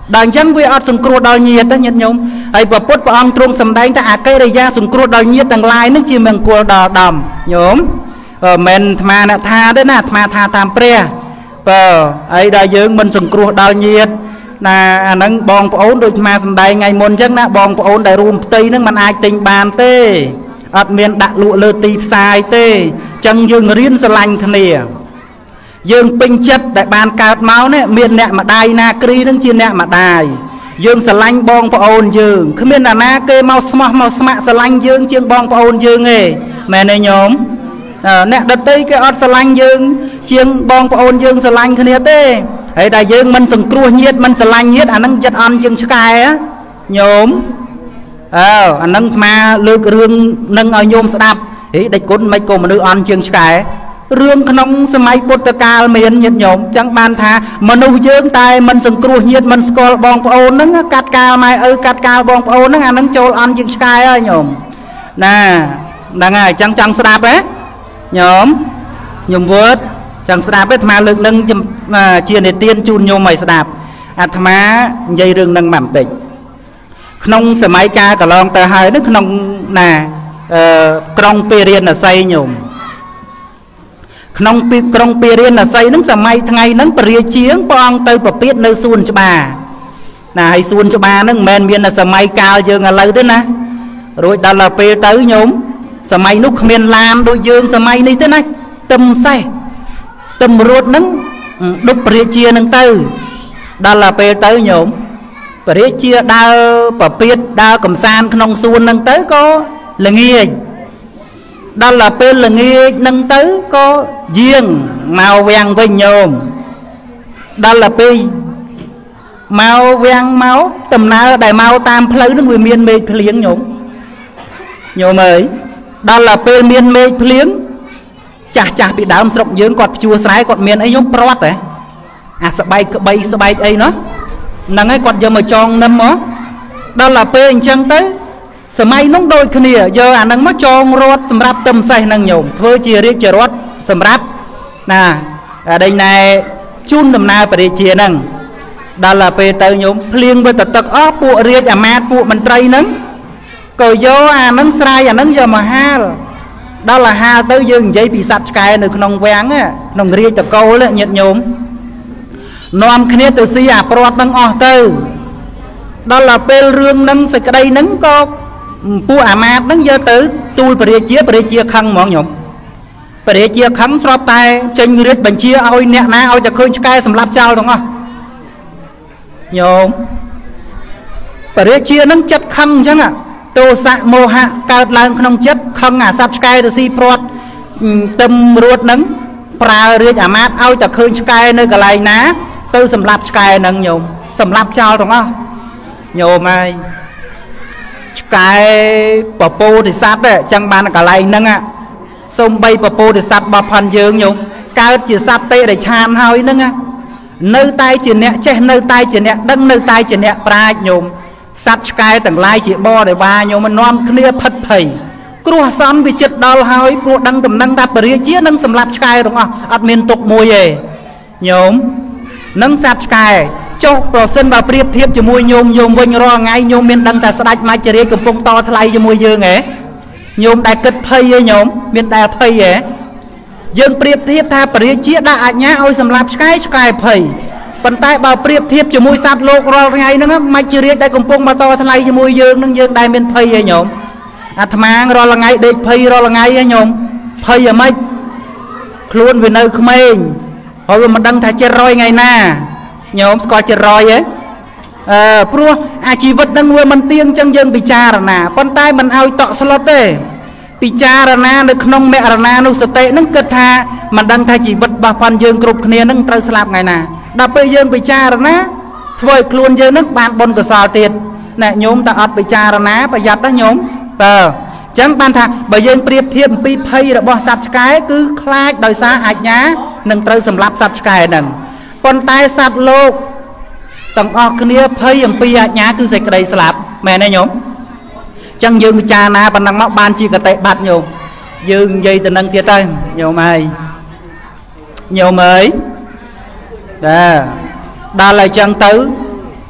ដល់អញ្ចឹងវាអត់សង្គ្រោះដល់ញាតិទេញាតិញោមហើយព្រះពុទ្ធព្រះអង្គទ្រង់សម្ដែងថាអកិរិយាសង្គ្រោះដល់ញាតិទាំងឡាយនឹងជាមង្គលដល់ដំញោមមិនអាត្មាអ្នកថាទេណាអាត្មាថាតាមព្រះបើអីដល់យើងមិនសង្គ្រោះដល់ញាតិណាអាហ្នឹងបងប្អូនដូចអាត្មាសម្ដែងថ្ងៃមុនអញ្ចឹងណាបងប្អូនដែលរួមផ្ទៃហ្នឹងมันអាចទិញបានទេអត់មានដាក់លក់លើទីផ្សារទេអញ្ចឹងយើងរៀនស្រឡាញ់គ្នាយើងពេញចិត្តដែលបានកើតមកនេះមានអ្នកម្ដាយណាគ្រីនឹងជាអ្នកម្ដាយយើងស្រឡាញ់បងប្អូនយើងគ្មានអ្នកណាគេមកស្មោះមកស្ម័គ្រស្រឡាញ់យើងជាងបងប្អូនយើងទេមែនទេញោមអ្នកដតីគេអត់ស្រឡាញ់យើងជាងបងប្អូនយើងស្រឡាញ់គ្នាទេហើយតែយើងមិនសង្គ្រោះញាតិមិនស្រឡាញ់ញាតិអានឹងចិត្តអន់ជាងឆ្កែញោមអើអានឹងអាលើករឿងនឹងឲ្យញោមស្ដាប់ហីដេចគុណមិនក៏មនុស្សអន់ជាងឆ្កែរឿងក្នុងសម័យពុទ្ធកាលមានញាតិញោមចឹងបានថាមនុស្សយើងតែមិនសង្គ្រោះញាតិមិនស្គាល់បងប្អូនហ្នឹងកាត់កាលម៉ែឪកាត់កាលបងប្អូនហ្នឹងអានឹងចូលអន់ជាងឆ្កែហើយញោមណាហ្នឹងហើយចឹងចង់ស្ដាប់ហ៎ញោមញោមវត្តចង់ស្ដាប់ទេអាត្មាលើកនឹងជានិទានជូនញោមឲ្យស្ដាប់អាត្មានិយាយរឿងនឹងបន្តិចក្នុងសម័យកាលកន្លងទៅហើយនឹងក្នុងណាអឺក្រុងពារាណសីញោមក្នុងពីក្រុងពារាណសីនឹងសម័យថ្ងៃហ្នឹងពរាជាងព្រះអង្គទៅប្រពៀតនៅសួនច្បារណាហើយសួនច្បារហ្នឹងមិនមែនមានតែសម័យកាលយើងឥឡូវទេណារួចដល់ពេលទៅញោមសម័យនោះគ្មានឡានដូចយើងសម័យនេះទេណាទឹមសេះទឹមរួតហ្នឹងដុបពរាជាហ្នឹងទៅដល់ពេលទៅញោមពរាជាដើរប្រពៀតដើរកំសាន្តក្នុងសួនហ្នឹងទៅក៏ល្ងាចដល់ពេលល្ងាចហ្នឹងទៅក៏យាងមកវាំងវិញញោមដល់ពេលមកវាំងមកដំណើរដែលមកតាមផ្លូវហ្នឹងវាមានមេឃភ្លៀងញោមញោមអើយដល់ពេលមានមេឃភ្លៀងចាស់ចាស់ពីដើមស្រុកយើងគាត់ជួស្រែគាត់មានអីញោមប្រត់ហ៎អាស្បែកក្បីស្បែកអីណោះហ្នឹងហើយគាត់យកមកចងនឹមមកដល់ពេលអញ្ចឹងទៅសម័យនោះដូចគ្នាយកអាហ្នឹងមកចងរត់សម្រាប់ទឹមសេះហ្នឹងញោមធ្វើជារាជរថសម្រាប់ណាដេញណែជូនដំណើរព្រះរាជាហ្នឹងដល់ពេលទៅញោមភ្លៀងវាទៅទឹកអស់ពួករាជអាមាត្យពួកមន្ត្រីហ្នឹងក៏យកអាហ្នឹងស្រាយអាហ្នឹងយកមកហាលដល់អាហាលទៅយើងនិយាយពីសត្វឆ្កែនៅក្នុងវាំងក្នុងរាជតកូលញាតិញោមនាំគ្នាទៅស៊ីអាប្រត់ហ្នឹងអស់ទៅដល់ពេលរឿងហ្នឹងសេចក្តីហ្នឹងក៏ពួកអាមាត្យហ្នឹងយកទៅទូលព្រះរាជាព្រះរាជាខឹងហ្មងញោមព្រះរាជាខឹងស្របតែចេញរាជបញ្ជាឲ្យអ្នកណាឲ្យតែឃើញឆ្កែសម្លាប់ចោលទាំងអស់ញោមព្រះរាជាហ្នឹងចិត្តខឹងអញ្ចឹងទោសៈមោហៈកើតឡើងក្នុងចិត្តខឹងអាសត្វឆ្កែទៅស៊ីព្រាត់ទឹមរួតហ្នឹងប្រើរាជអាមាត្យឲ្យតែឃើញឆ្កែនៅកន្លែងណាទៅសម្លាប់ឆ្កែហ្នឹងញោមសម្លាប់ចោលទាំងអស់ញោមហើយឆ្កែពពោធិសត្វចឹងបានកន្លែងហ្នឹងសូម្បីពពោធិសត្វរបស់ផាន់យើងញោមកើតជាសត្វតិរិឆានហើយហ្នឹងនៅតែជាអ្នកចេះនៅតែជាអ្នកដឹងនៅតែជាអ្នកប្រាជ្ញញោមសត្វឆ្កែទាំងឡាយជាបរិវារញោមមិននាំគ្នាផិតភ័យគ្រោះអាសន្នវាចិត្តដល់ហើយព្រោះដឹងតំណែងថាពរាជានឹងសម្លាប់ឆ្កែទាំងអស់អត់មានទុកមួយទេញោមនឹងសត្វឆ្កែចុះប្រសិនបើប្រៀបធៀបជាមួយញោមញោមវិញរាល់ថ្ងៃញោមមានដឹងថាស្ដេចមច្ចរាជកំពុងតថ្លៃជាមួយយើងហ៎ញោមដែលគិតភ័យទេញោមមានតែភ័យហ៎យើងប្រៀបធៀបថាពរាជាដាក់អាជ្ញាឲ្យសម្លាប់ឆ្កែឆ្កែភ័យប៉ុន្តែបើប្រៀបធៀបជាមួយសត្វលោករាល់ថ្ងៃហ្នឹងមច្ចរាជដែលកំពុងមកតថ្លៃជាមួយយើងនឹងយើងដែលមានភ័យហ៎ញោមអាត្មារាល់ថ្ងៃដេកភ័យរាល់ថ្ងៃហ៎ញោមភ័យអ្ម៉េចខ្លួនវានៅក្មេងហើយវាមិនដឹងថាចិត្តរយថ្ងៃណាញោមស្គាល់ចិត្តរយហ៎អឺព្រោះអាជីវិតហ្នឹងវាមិនទៀងចឹងយើងពិចារណាប៉ុន្តែមិនឲ្យតក់ស្លុតទេពិចារណានៅក្នុងមរណានុសតិហ្នឹងគិតថាមិនដឹងថាជីវិតរបស់ប៉ុនយើងគ្រប់គ្នាហ្នឹងត្រូវស្លាប់ថ្ងៃណាដល់ពេលយើងពិចារណាធ្វើឲ្យខ្លួនយើងហ្នឹងបានបុណ្យកុសលទៀតណែញោមតែអត់ពិចារណាប្រយ័ត្នណាញោមតើចឹងបានថាបើយើងប្រៀបធៀបអំពីភ័យរបស់សត្វឆ្កែគឺខ្លាចដោយសារអាជ្ញានឹងត្រូវសម្លាប់សត្វឆ្កែហ្នឹងប៉ុន្តែសត្វលោកទាំងអស់គ្នាភ័យអំពីអាជ្ញាគឺសេចក្តីស្លាប់មែនទេញោមចឹងយើងពិចារណាប៉ុណ្ណឹងមកបានជាកតិបត្តិញោមយើងនិយាយទៅនឹងទៀតទៅញោមហើយញោមអើយបាទដល់ហើយចឹងទៅ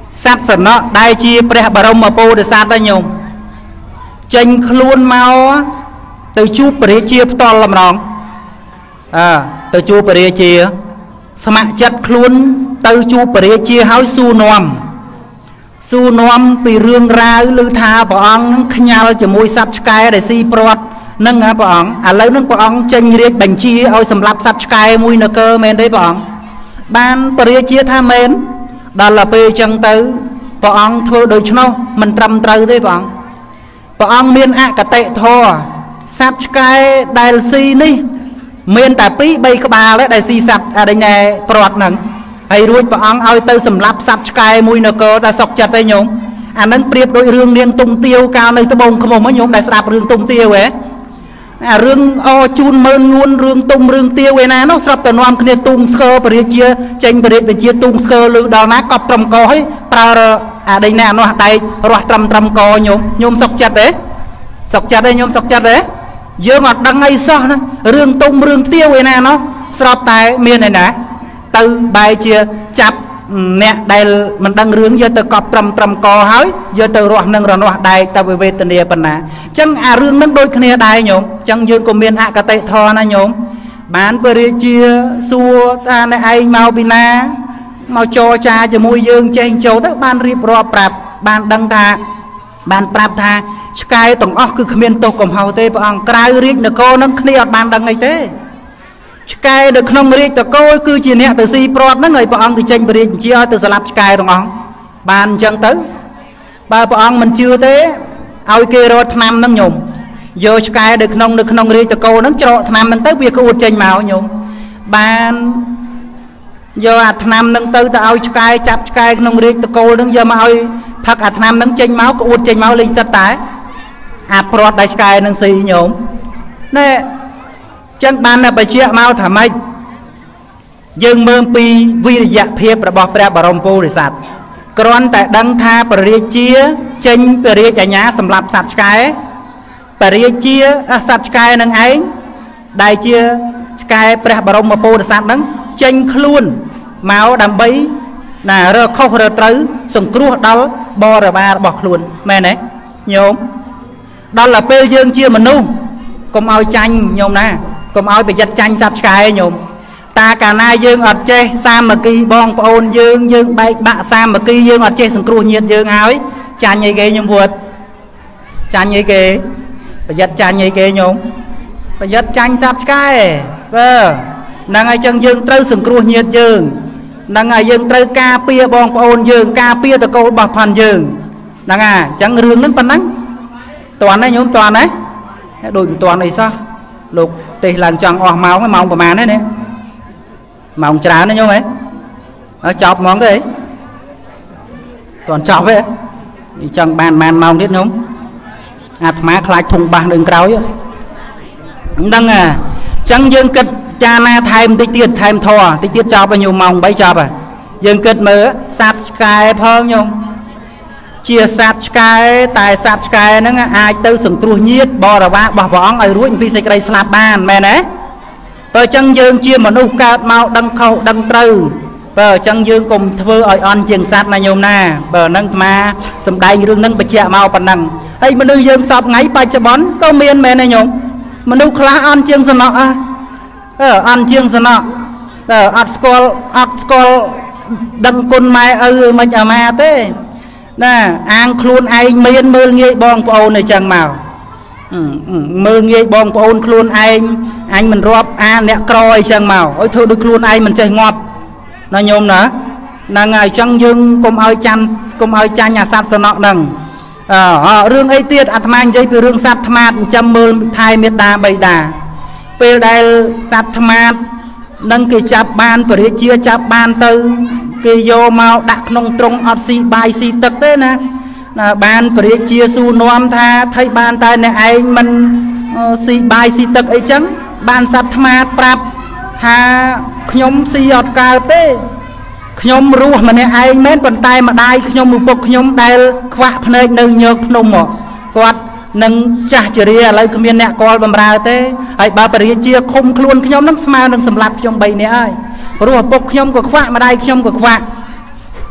សត្វសំណក់ដែលជាព្រះបរមពុទ្ធសាសនាញោមចេញខ្លួនមកទៅជួបព្រះរាជាផ្ទាល់ម្ដងអើទៅជួបព្រះរាជាស្ម័គ្រចិត្តខ្លួនទៅជួបព្រះរាជាហើយសួរនាំសួរនាំពីរឿងរ៉ាវឮថាព្រះអង្គនឹងខ្ញាល់ជាមួយសត្វឆ្កែដែលស៊ីព្រាត់នឹងណាព្រះអង្គឥឡូវនឹងព្រះអង្គចេញរាជបញ្ជាឲ្យសម្លាប់សត្វឆ្កែមួយនគរមែនទេព្រះអង្គបានព្រះរាជាថាមែនដល់ទៅពេលអញ្ចឹងទៅព្រះអង្គធ្វើដូច្នោះមិនត្រឹមត្រូវទេព្រះអង្គព្រះអង្គមានអកតេធម៌សត្វឆ្កែដែលស៊ីនេះមានតែពីរបីក្បាលទេដែលស៊ីសត្វអីណែព្រាត់ហ្នឹងហើយរួចព្រះអង្គឲ្យទៅសម្លាប់សត្វឆ្កែមួយនគរតែសុកចិត្តទេញោមអាហ្នឹងប្រៀបដូចរឿងនាងទុំទាវកាលនៅត្បូងឃ្មុំហ្នឹងញោមដែលស្ដាប់រឿងទុំទាវហ៎អារឿងអជូនមើលងួនរឿងទុំរឿងទាវឯណានោះស្រាប់តែនាំគ្នាទូងស្គរព្រះរាជាចេញព្រះរាជបញ្ជាទូងស្គរលើដល់ណាកប់ត្រឹមកហើយប្រើអាដេញណានោះដែករស់ត្រឹមត្រឹមកញោមញោមសុកចិត្តទេសុកចិត្តទេញោមសុកចិត្តទេយើងអត់ដឹងអីសោះណារឿងទុំរឿងទាវឯណានោះស្រាប់តែមានឯណាទៅបែរជាចាប់អ្នកដែលមិនដឹងរឿងយកទៅកប់ត្រឹមត្រឹមកហើយយកទៅរស់នឹងរនាស់ដែកទៅវេទនាប៉ុណ្ណាអញ្ចឹងអារឿងនឹងដូចគ្នាដែរញោមអញ្ចឹងយើងក៏មានអកតេធម៌ណាញោមបានព្រះរាជាសួរថាអ្នកឯងមកពីណាមកចរចាជាមួយយើងចេះចូលទៅបានរៀបរាប់ប្រាប់បានដឹងថាបានប្រាប់ថាឆ្កែទាំងអស់គឺគ្មានទោសកំហុសទេព្រះអង្គក្រៅរាជនគរនឹងគ្នាអត់បានដឹងអីទេឆ្កែនៅក្នុងរាជតកូលគឺជាអ្នកទៅស៊ីព្រាត់ហ្នឹងហើយព្រះអង្គទៅចេញព្រះរាជបញ្ជាឲ្យទៅស្លាប់ឆ្កែទាំងអស់បានអញ្ចឹងទៅបើព្រះអង្គមិនជឿទេឲ្យគេរកថ្នាំហ្នឹងញោមយកឆ្កែនៅក្នុងនៅក្នុងរាជតកូលហ្នឹងច្រកថ្នាំហ្នឹងទៅវាក្អួតចេញមកញោមបានយកអាថ្នាំហ្នឹងទៅទៅឲ្យឆ្កែចាប់ឆ្កែក្នុងរាជតកូលហ្នឹងយកមកឲ្យផឹកអាថ្នាំហ្នឹងចេញមកក្អួតចេញមកលេងសិតតែអាព្រាត់ដែលឆ្កែហ្នឹងស៊ីញោមណែចឹងបានតែបញ្ជាក់មកថាម៉េចយើងមើលពីវិរិយភាពរបស់ព្រះបរមពុទ្ធិសត្វគ្រាន់តែដឹងថាព្រះរាជាចេញព្រះរាជអាជ្ញាសម្រាប់សត្វឆ្កែព្រះរាជាសត្វឆ្កែនឹងឯងដែលជាឆ្កែព្រះបរមពុទ្ធិសត្វហ្នឹងចេញខ្លួនមកដើម្បីណារើខុសរើត្រូវសង្គ្រោះដល់បរិវាររបស់ខ្លួនមែនទេញោមដល់ទៅពេលយើងជាមនុស្សកុំឲ្យចាញ់ញោមណាកុំឲ្យប្រយ័ត្នចាញ់សត្វឆ្កែញោមតាកាលណាយើងអត់ចេះសាមគ្គីបងប្អូនយើងយើងបែកបាក់សាមគ្គីយើងអត់ចេះសង្គ្រោះញាតិយើងហើយចាញ់អីគេញោមវត្តចាញ់អីគេប្រយ័ត្នចាញ់អីគេញោមប្រយ័ត្នចាញ់សត្វឆ្កែបើហ្នឹងហើយចឹងយើងត្រូវសង្គ្រោះញាតិយើងហ្នឹងហើយយើងត្រូវការពារបងប្អូនយើងការពារតកូលរបស់ផាន់យើងហ្នឹងហើយអញ្ចឹងរឿងហ្នឹងប៉ុណ្ណឹងតន់ទេញោមតន់ទេដូចមិនតន់អីសោះលោកទេសឡើងចង់អស់ម៉ោងម៉ោងប្រហែលទេនេះម៉ោងច្រើនទេញោមហ៎អើចប់ហ្មងទេតន់ចប់ទេចង់បានបានម៉ោងទៀតញោមអាត្មាខ្លាចធុងបាសនឹងក្រោយហ្នឹងហ่ะអញ្ចឹងយើងគិតចាណាថែមតិចទៀតថែមធေါ်តិចទៀតចប់ហើយញោមម៉ោងបីចប់ហើយយើងគិតមើលសត្វឆ្កែផងញោមជាសត្វឆ្កែតែសត្វឆ្កែហ្នឹងអាចទៅសង្គ្រោះញាតិបរិវាររបស់ព្រះអង្គឲ្យរួចពីសេចក្តីស្លាប់បានមែនទេបើអញ្ចឹងយើងជាមនុស្សកើតមកដឹងខុសដឹងត្រូវបើអញ្ចឹងយើងកុំធ្វើឲ្យអន់ជាងសត្វណាញោមណាបើហ្នឹងអាត្មាសំដែងរឿងហ្នឹងបញ្ជាក់មកប៉ុណ្ណឹងហើយមនុស្សយើងសពថ្ងៃបច្ចុប្បន្នក៏មានមែនទេញោមមនុស្សខ្លះអន់ជាងសំណក់អើអឺអន់ជាងសំណក់អឺអត់ស្គាល់អត់ស្គាល់ដឹងគុណម៉ែឪមិនអាម៉ាទេណាអាងខ្លួនឯងមានមើលងាយបងប្អូនអីចឹងមកមើលងាយបងប្អូនខ្លួនឯងអញមិនរាប់អាអ្នកក្រអីចឹងមកអើយធ្វើដូចខ្លួនឯងមិនចេះងាប់ណាញោមណាហ្នឹងហើយអញ្ចឹងយើងកុំឲ្យចាន់កុំឲ្យចាញ់អាសត្វសំណក់ហ្នឹងអឺរឿងអីទៀតអាត្មានិយាយពីរឿងសត្វថ្មាតចិញ្ចឹមមើលថែមេត្តាបៃតាពេលដែលសត្វថ្មាតនឹងគេចាប់បានព្រះរាជាចាប់បានទៅគេយកមកដាក់ក្នុងទ្រុងអត់ស៊ីបាយស៊ីទឹកទេណាណាបានព្រះរាជាសួរនាំថាថៃបានតែអ្នកឯងមិនស៊ីបាយស៊ីទឹកអីចឹងបានសត្វថ្មាតប្រាប់ថាខ្ញុំស៊ីអត់កើតទេខ្ញុំរស់ម្នាក់ឯងមែនប៉ុន្តែម្ដាយខ្ញុំឪពុកខ្ញុំដែលខ្វះភ្នែកនៅញើកភ្នំមកគាត់នឹងចាស់ជរាឥឡូវគ្មានអ្នកគាល់បំរើទេហើយបើព្រះរាជាឃុំខ្លួនខ្ញុំនឹងស្មើនឹងសម្លាប់ខ្ញុំបីនាក់ហើយព្រោះឪពុកខ្ញុំក៏ខ្វះម្ដាយខ្ញុំក៏ខ្វះ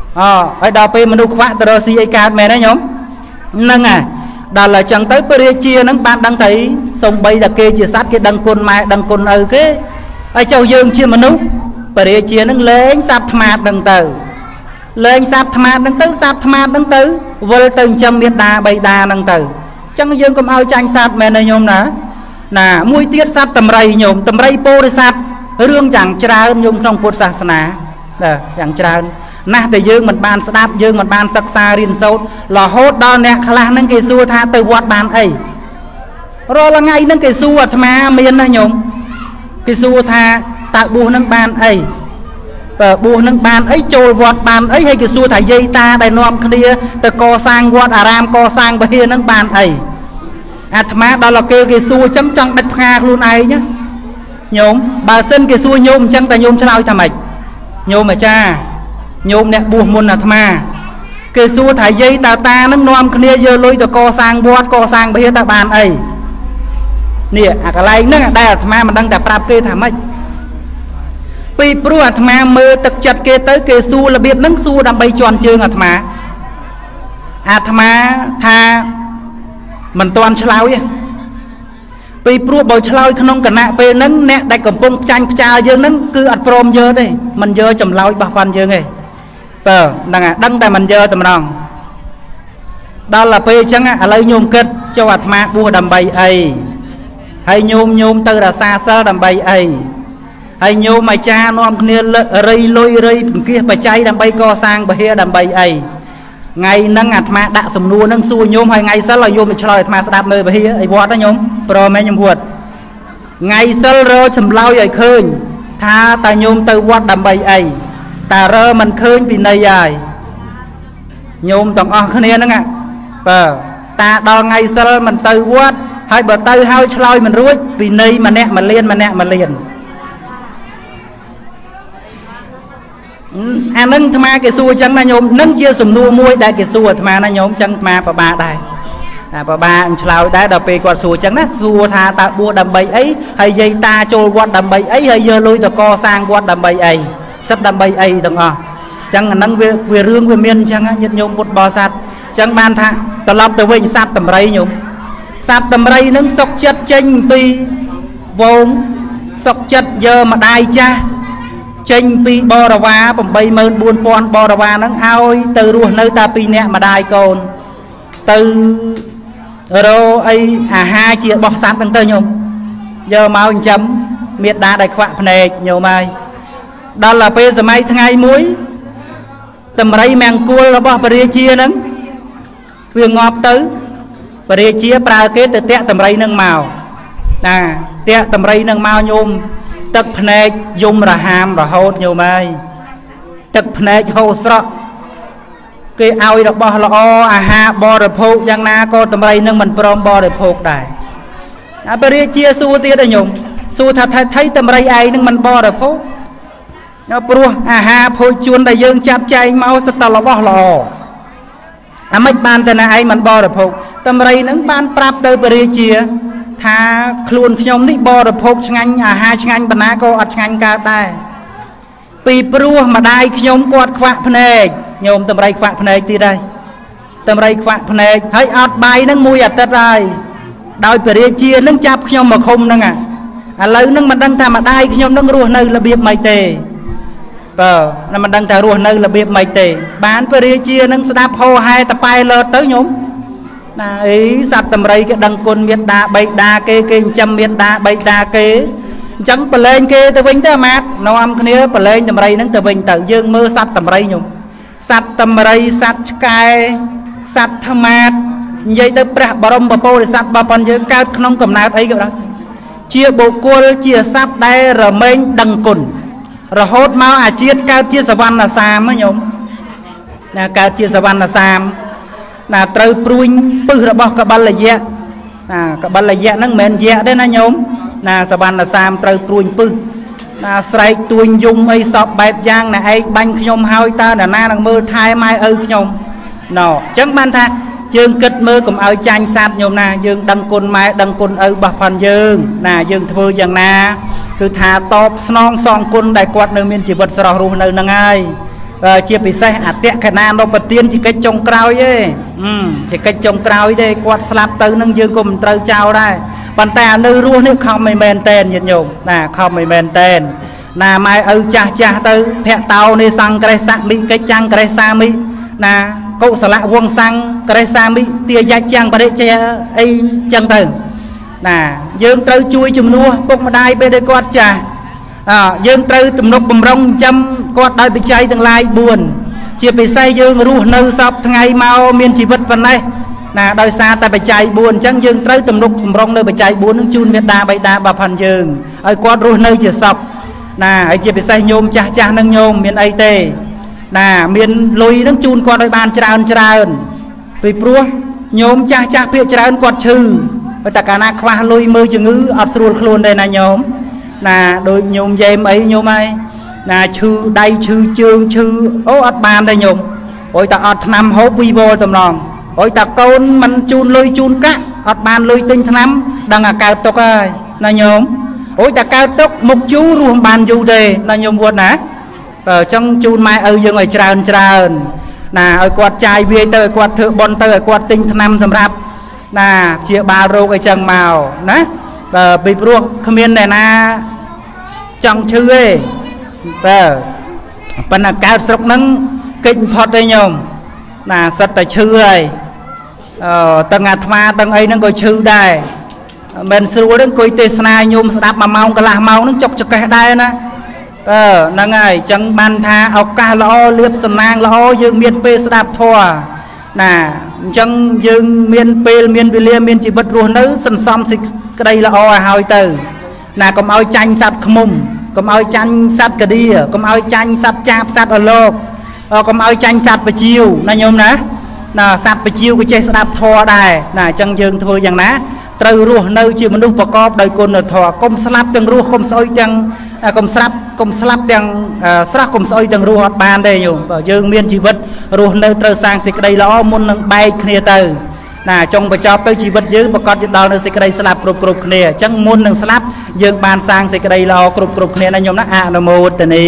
ờ ấy đào pe mà nuôi khoác từ đó xì ấy cả mẹ đấy nhóm nâng à đó là chẳng tới bê chia nó bạn đang thấy xong bây giờ kê chia sát cái đăng côn mai đăng côn ở cái ai châu dương chia mà nút bê chia nó lên sạp thmát đằng từ lên sạp thmát đằng tứ sạp thmát đằng tứ vô từng trăm miết đà bay đà đằng từ chẳng dương cũng ao tranh sạp mẹ này nhôm nè nè mũi tiết sạp tầm rầy nhôm tầm rầy bô đi sạp rương chẳng trao nhôm trong Phậtศาสนาnè chẳng trao nè từ dương mình bàn đáp dương mình bàn sắc xa riêng sâu là hốt đó nè khá nâng cái xua tha từ vọt bàn ấy rồi là ngay nâng cái xua mà miền này nhung cái xua tha tạo bùa nâng bàn ấy và bùa nâng bàn ấy trôi vọt bàn ấy hay cái xua thải dây ta đầy nòm kia từ co sang vọt à ram co sang và hiên nâng bàn ấy à mà đó là kêu cái xua chấm trong đất kha luôn ấy nhá nhung bà xin cái xua nhung chân ta nhung cho nào thà mày nhung mà cha nhôm nè buồn môn là thà cái xua thải dây ta ta nó nom kia giờ lôi từ co sang vót co sang bây giờ ta bàn ấy nè à cái này nó đây là thà mà đang tập rap kia thà mấy pi pro thà mơ tật chặt kia tới cái xua là biết nâng xua đâm bay tròn chương à thà à thà thà mình toàn chlau vậy pi pro bồi chlau không cần nạ pe nâng nè đại cầm bông chanh cha giờ nâng cứ ăn prom giờ đây mình giờ chầm lau bà phần giờ này ờ đăng đăng tại mình giờ tầm nòng đó là pe chẳng à lấy nhôm kết cho ạt ma bùa đầm bay ấy hay nhôm nhôm từ là xa sơ đầm bay ấy hay nhôm mà cha nó kia rây lôi rây kia bà cháy đầm bay co sang bà hia đầm bay ấy ngày nâng ạt ma đã sầm nua nâng xua nhôm hay ngày sau là nhôm bị chơi ma đạp nơi bà hia ấy vót đó nhôm pro mấy nhôm vượt ngày sau rồi chầm lau vậy khơi tha ta nhôm từ vót đầm bay ấy ta rơ mình khơi vì này dài nhôm tổng ở khơi nè ngạ bờ ta đo ngày sau mình từ quát hai bờ từ hai chloi mình ruồi vì này mà nè mà liền mà nè mà liền anh nâng tham cái xua chẳng là nhôm nâng chia sum nua muôi đại cái xua tham là nhôm chẳng mà bà ba đây à bà ba chloi đá đập về quạt xua chẳng đó xua tha ta bua đầm bầy ấy hay dây ta trôi quạt đầm bầy ấy hay giờ lôi ta co sang quạt đầm bầy ấy sắp đầm bay ấy đồng à chẳng năng về về rương về miền chẳng á nhiệt nhôm một bò sạt chẳng ban thạ tờ lọc tờ vinh sạt tầm rây nhôm sạt tầm rây nâng sọc chất chênh pi vốn sọc chất giờ mà đai cha chênh pi bò rà vá bầm bay mơn buôn pon bò rà vá nâng ao từ ruột nơi ta pi nè mà đai cồn từ rô ấy à hai chia bò sạt nâng tơ nhôm giờ mau chấm miệt đá đại khoạ này nhiều mai đó là bây giờ mai ngày muối tầm rây mèn cua là bỏ bề chia nắng viên ngọt tới bề chia pra kế từ tẹt tầm rây nâng màu à tẹt tầm rây nâng màu nhôm tật này dùng là ham là hốt nhiều mai tật này hô sợ cái ao được bỏ lo à ha bỏ được phục giang na có tầm rây nâng mình prom bỏ được phục đại à bề chia xua tiết là nhung xua thật thấy tầm rây ai nâng mình bỏ được phục nó pro à ha phôi chuôn đại dương chặt chay mau sẽ tao là bỏ lò à mấy ban tên ai mình bỏ được phục tầm rây nâng ban prap đời bề chia tha khuôn nhom ní bỏ được phục ngành à ha ngành bana có ắt ngành ca tai pi pro mà đai nhom quạt quạ phê nhom tầm rây quạ phê tí đây tầm rây quạ phê hay ọt bài nâng mùi ắt tết rồi đôi bề chia nâng chắp nhom mà không nâng à à lấy nâng mà đăng tham mà đai nhom nâng ruột nơi là biệt mày tề ờ là mình đang thả ruột nơi là biệt mày tề bán bề chia nâng đáp hồ hai tập bài lợt tới nhóm là ý sạt tầm rây cái đăng côn miệt đá bay đá kê kê trăm miệt đá bay đá kê chẳng bờ lên kê từ vinh tới mát nó âm kia bờ lên tầm rây nâng từ vinh tự dương mơ sạt tầm rây nhung sạt tầm rây sạt cài sạt tham mát vậy tới bạc bà rong bà po để sạt bà pan dương cao không cầm nát ấy đó chia bộ cua chia sắp đây rồi mình đăng côn rồi hốt máu à chiết cao chia sờ văn là sam á nhung là cao chia sờ văn là sam là trâu pruin pư ra bọc cả ban là dẹ à cả ban là dẹ nâng mền dẹ đấy na nhung là sờ văn là sam trâu pruin pư là sài tuôn dung ấy sọp bẹp giang này ấy banh nhung hai ta là na đang mơ thai mai ơi nhung nọ chẳng ban tha dương kịch mơ cùng ơi tranh sát nhung na dương đăng côn mai đăng côn ơi bạc phần dương là dương thưa giang na cứ thà top song song côn đại quạt nơi miền chỉ vật sờ rù nơi năng ai ជាពិសេសអតិខណានុបទានជាកិច្ចចុងក្រោយទេជាកិច្ចចុងក្រោយទេគាត់ស្លាប់ទៅនឹងយើងក៏មិនត្រូវចោលដែរប៉ុន្តែអានៅរស់នេះខំមិនមែនតែនញាតិញោមណាខំមិនមែនតែនណាម៉ែឪចាស់ចាស់ទៅភៈតោនេសង្ក្រេសមិកិច្ចចាំងក្រេសាមិណាកុសលវងសង្ក្រេសាមិទាយាច់ចាំងបរិជាអីចឹងទៅណាយើងត្រូវជួយជំនួសពុកម្ដាយពេលដែលគាត់ចាស់អើយើងត្រូវទំនុកបំរុងចាំគាត់ដោយបច្ច័យទាំងឡាយបួនជាពិសេសយើងរស់នៅសពថ្ងៃមកមានជីវិតប៉ុណ្ណេះណាដោយសារតែបច្ច័យបួនអញ្ចឹងយើងត្រូវទំនុកបំរុងនៅបច្ច័យបួននឹងជូនមេត្តាបិតាបផាន់យើងឲ្យគាត់រស់នៅជាសពណាហើយជាពិសេសញោមចាស់ចាស់នឹងញោមមានអីទេណាមានលុយនឹងជូនគាត់ឲ្យបានច្រើនច្រើនពីព្រោះញោមចាស់ចាស់ភាគច្រើនគាត់ឈឺតែកាលណាខ្វះលុយមើលជំងឺអត់ស្រួលខ្លួនទេណាញោមណាដូចញោមយេមអីញោមហើយណាឈឺដៃឈឺជើងឈឺអូអត់បានទេញោមអូយតែអត់ថ្នាំហូបវីវល់តំណងអូយតែកូនមិនជូនលុយជូនកាក់អត់បានលុយទិញថ្នាំដឹងអាកើតទុកហើយណាញោមអូយតែកើតទុកមុខជូររស់បានយូរទេណាញោមវត្តណាអញ្ចឹងជូនម៉ែឪយើងឲ្យច្រើនច្រើនណាឲ្យគាត់ចាយវាយទៅឲ្យគាត់ធ្វើបុណ្យទៅឲ្យគាត់ទិញថ្នាំសម្រាប់ណាព្យាបាលរោគអីចឹងមកណាបើពីព្រោះគ្មានអ្នកណាចង់ឈឺទេបើប៉ុន្តែកើតស្រុកហ្នឹងកិច្ចផុតទេញោមណាសិតតែឈឺហើយអឺទាំងអាត្មាទាំងអីហ្នឹងក៏ឈឺដែរមិនស្រួលទេអង្គុយទេសនាញោមស្ដាប់មួយម៉ោងកន្លះម៉ោងហ្នឹងចុកចកេះដែរណាអឺហ្នឹងហើយអញ្ចឹងបានថាឱកាសល្អលៀបសំណាងល្អយើងមានពេលស្ដាប់ធម៌ណាអញ្ចឹងយើងមានពេលមានវេលាមានជីវិតរស់នៅសន្សំសេចក្តីល្អឲ្យហើយទៅណាកុំឲ្យចាញ់សត្វឃ្មុំកុំឲ្យចាញ់សត្វកាឌៀកុំឲ្យចាញ់សត្វចាបសត្វអលោកកុំឲ្យចាញ់សត្វបជាវណាញោមណាណាសត្វបជាវក៏ចេះស្ដាប់ធម៌ដែរណាអញ្ចឹងយើងធ្វើយ៉ាងណាត្រូវរស់នៅជាមនុស្សប្រកបដោយគុណធម៌កុំស្លាប់ទាំងរស់កុំស្អុយទាំងកុំស្លាប់កុំស្លាប់ទាំងស្រស់កុំស្អុយទាំងរស់អត់បានទេញោមបើយើងមានជីវិតរស់នៅត្រូវសាងសេចក្តីល្អមុននឹងបែកគ្នាទៅណាចុងបញ្ចប់ទៅជីវិតយើងប្រកបទៅដល់នៅសេចក្តីស្លាប់គ្រប់គ្រប់គ្នាអញ្ចឹងមុននឹងស្លាប់យើងបានសាងសេចក្តីល្អគ្រប់គ្រប់គ្នាណាញោមណាអនុមោទនី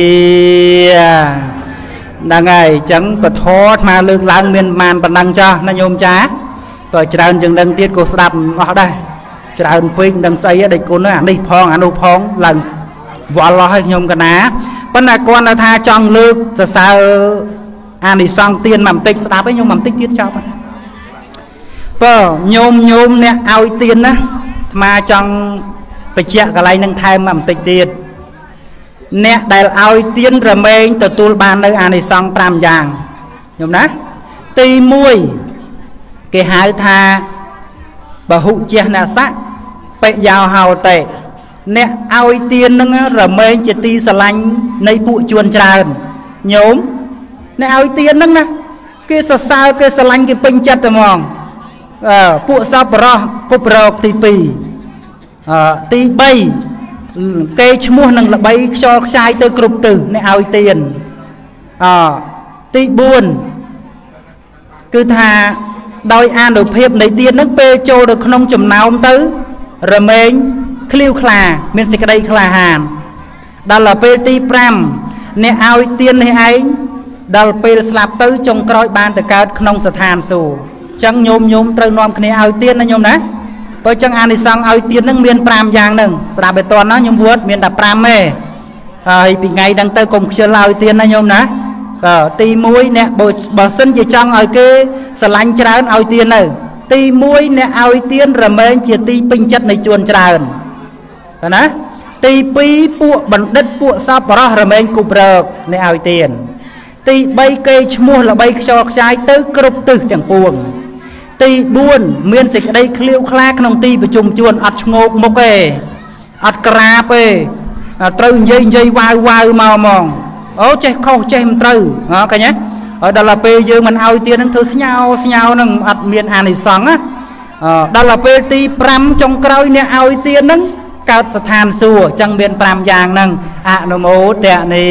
ហ្នឹងហើយអញ្ចឹងពធអាត្មាលើកឡើងមានបានប៉ុណ្ណឹងចាស់ណាញោមចាក៏ច្រើនជាងនឹងទៀតក៏ស្ដាប់អស់ដែរច្រើនពេកនឹងស្អីដេចគុណអានេះផងអានោះផងឡើងវល់អស់ឲ្យខ្ញុំកណាប៉ុន្តែគាត់នៅថាចង់លើកសរសើរអានិសង្ឃទានមកបន្តិចស្ដាប់ឯងខ្ញុំមកបន្តិចទៀតចប់ហើយបើញោមញោមអ្នកឲ្យទានណាអាត្មាចង់បញ្ជាក់កន្លែងនឹងថែមមកបន្តិចទៀតអ្នកដែលឲ្យទានរមែងទទួលបាននៅអានិសង្ឃប្រាំយ៉ាងញោមណាទីមួយគេហៅថាបហុជះនសៈបិយោហោតេអ្នកឲ្យទាននឹងរមែងជាទីស្រឡាញ់នៃពួកជួនច្រើនញោមអ្នកឲ្យទាននឹងណាគេសរសើរគេស្រឡាញ់គេពេញចិត្តតែហ្មងអឺពួកសពរោះគប់រោគទីពីរអឺទីបីគេឈ្មោះនឹងល្បីខ្យល់ខ្ចាយទៅគ្រប់ទិសអ្នកឲ្យទានអទីបួនគឺថាដោយអានុភាពនៃទាននឹងពេលចូលទៅក្នុងចំណោមទៅរមែងឃ្លាវខ្លាមានសេចក្តីក្លាហានដល់ទៅពេលទីប្រាំអ្នកឲ្យទាននេះឯងដល់ពេលស្លាប់ទៅចុងក្រោយបានទៅកើតក្នុងស្ថានសួគ៌អញ្ចឹងញោមញោមត្រូវនាំគ្នាឲ្យទានណាញោមណាបើអញ្ចឹងអានិសង្ឃឲ្យទាននឹងមានប្រាំយ៉ាងហ្នឹងស្ដាប់ឲ្យតន់ណាញោមវត្តមានតែប្រាំទេហើយពីថ្ងៃហ្នឹងទៅកុំខ្ជិលឲ្យទានណាញោមណាបាទទីមួយអ្នកបើសិនជាចង់ឲ្យគេស្រឡាញ់ច្រើនឲ្យទាននៅទីមួយអ្នកឲ្យទានរមែងជាទីពេញចិត្តនៃជួនច្រើនណាទីពីរពួកបណ្ឌិតពួកសប្បុរសរមែងគប់រើកអ្នកឲ្យទានទីបីគេឈ្មោះល្បីខ្យល់ខ្ចាយទៅគ្រប់ទិសទាំងពួងទីបួនមានសេចក្តីឃ្លាវខ្លាក្នុងទីប្រជុំជួនអត់ឈ្ងោកមុខទេអត់ក្រាបទេត្រូវនិយាយនិយាយវាវវាវមកហ្មងអូចេះខុសចេះមិនត្រូវហ៎ឃើញទេហើយដល់ទៅពេលយើងមិនឲ្យទាននឹងធ្វើស្ញោស្ញោនឹងអត់មានអានិសង្ឃណាដល់ទៅពេលទីប្រាំចុងក្រោយអ្នកឲ្យទាននឹងកើតស្ថានសួគ៌អញ្ចឹងមានប្រាំយ៉ាងហ្នឹងអនុមោទនី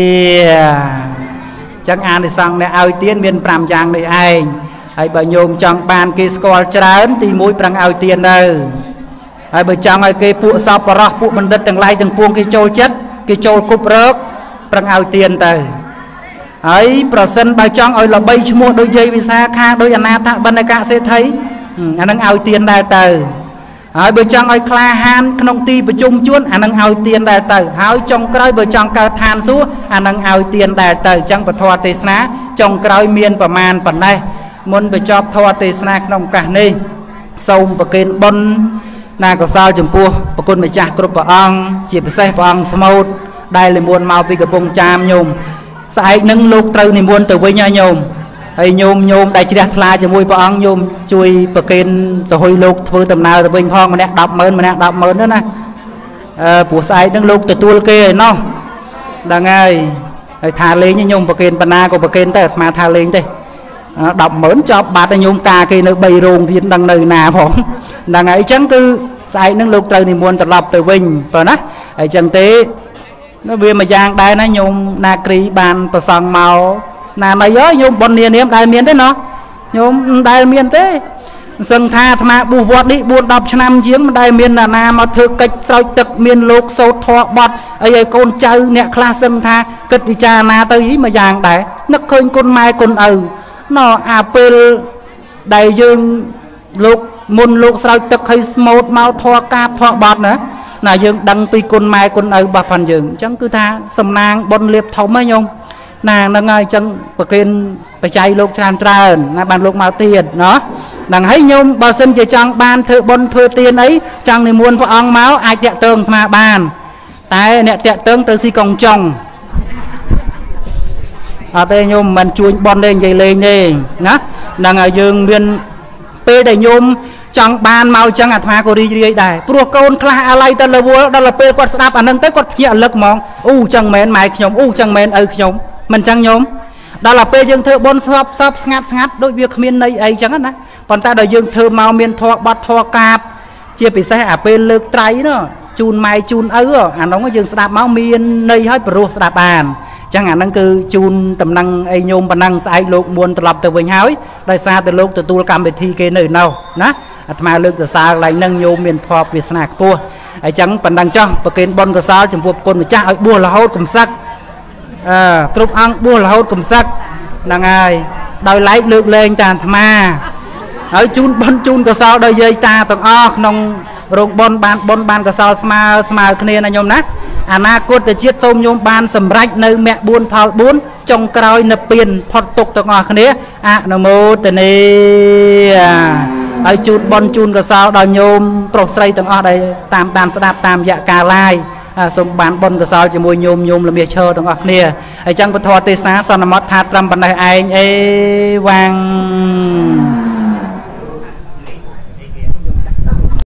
អញ្ចឹងអានិសង្ឃអ្នកឲ្យទានមានប្រាំយ៉ាងនេះឯងហើយបើញោមចង់បានគេស្គាល់ច្រើនទីមួយប្រឹងឲ្យទានទៅហើយបើចង់ឲ្យគេពួកសប្បុរសពួកបណ្ឌិតទាំងឡាយទាំងពួងគេចូលចិត្តគេចូលគប់រើកប្រឹងឲ្យទានទៅ ấy percent bài chọn ở là bay mua đôi dây vì sao khang đôi anh ta bên này cả sẽ thấy anh đang ao tiền đại từ ở bây chọn ở kla han không ti và chung chuôn anh đang ao tiền đại từ áo trong cái bây chọn cao than xuống anh đang ao tiền đại từ chẳng phải thoa tê ná trong cái miền và man phần này muốn bây chọn thoa tê ná trong cả này sông và kênh bon na có sao chấm pua và con mày cha cướp vào ăn chỉ phải xe vào ăn smooth đây là muốn mau bị cái bông cham nhung sai nâng lục trâu này muốn từ với nhau nhung hay nhung nhung đại chỉ đặt la cho mui vào ăn nhung chui và kênh rồi hồi lục vừa tầm nào từ bên phong mà nè đập mơn mà nè đập mơn nữa nè của sai nâng lục từ tua kia nó đang ngay thà lên như nhung và kênh bana của và kênh tới mà thà lên đây đọc mớn cho bà ta nhung ca kia nó bay rôn thì đang nơi nào phóng đang ấy chẳng cứ sai nâng lục trời thì muốn tập lập từ vinh và nó ấy chẳng thế nó vì mà giang đây nó nhung na kri bàn và sòng màu là mà nhớ nhung bọn niên em đại miền thế nó nhung đại miền thế sân tha mà bù vọt đi buồn đọc cho năm chiếng đại miền là na mà thực cách sau tật miền lục sâu thọ bọt ấy ấy con chơi nè class sân tha cất đi cha na tới ý mà giang đại nó khơi con mai con ừ nó apple đại dương lục môn lục sau tật hay một màu thọ cáp thọ bọt nữa là dương đăng pi con mai con ừ bà phần dương chẳng cứ tha sầm nang bon liệp thấu mấy nhung nàng đang ngay chẳng bậc kênh phải chạy lục tràn tràn là bàn lục màu tiền nó nàng thấy nhung bà xin chỉ chẳng ban thợ bon thợ tiền ấy chẳng này muốn phải ông máu ai tẹt tường mà bàn tại nè tẹt tường từ si còng chồng ở đây nhung mình chui bon lên dây lên đi nhá nàng ở dương viên p để nhung chẳng ban màu chẳng hạt hoa của đi đi đây pro con kla alai ta là vua đó là p quạt sáp anh nâng tới quạt nhẹ lực mong u chẳng mến mày nhóm u chẳng mến ừ nhóm mình chẳng nhóm đó là p dương thợ bon sắp sắp ngắt ngắt đôi việc miền này ấy chẳng á còn ta đời dương thợ màu miền thọ bát thọ cạp chia bị xe à p lực trái đó chun mai chun ớ à nó có dương sáp máu miền này hết pro sáp bàn chẳng hạn năng cứ chun tầm năng ai nhôm và năng sai lục muôn tập từ bình hói đại xa từ lúc từ tu cam về thi cái nơi nào ná mà lực từ xa lại nâng nhôm miền phò việt nam cua ai chẳng phần đằng trong và kênh bon từ xa chừng buộc con mà cha ở bùa là hốt cùng sắc à trục ăn bùa là hốt cùng sắc là ai đòi lấy lực lên tàn mà ở chun bon chun từ xa đời dây ta tầng o nông rồng bon ban bon ban từ xa smile smile kia này nhôm nát à na cốt từ chiết sôm nhôm ban sầm rách nơi mẹ buôn phao buôn trong còi nập tiền phật tục tầng o kia à nó mô tên này ai chun bon chun từ xa đòi nhôm trọc xây tầng o đây tam đàn đạp tam dạ cà lai sôm ban bon từ xa chỉ môi nhôm nhôm là miệt chơi tầng o kia ai chẳng có thọ tê xá sao nó mất thắt trăm bên này anh ê vàng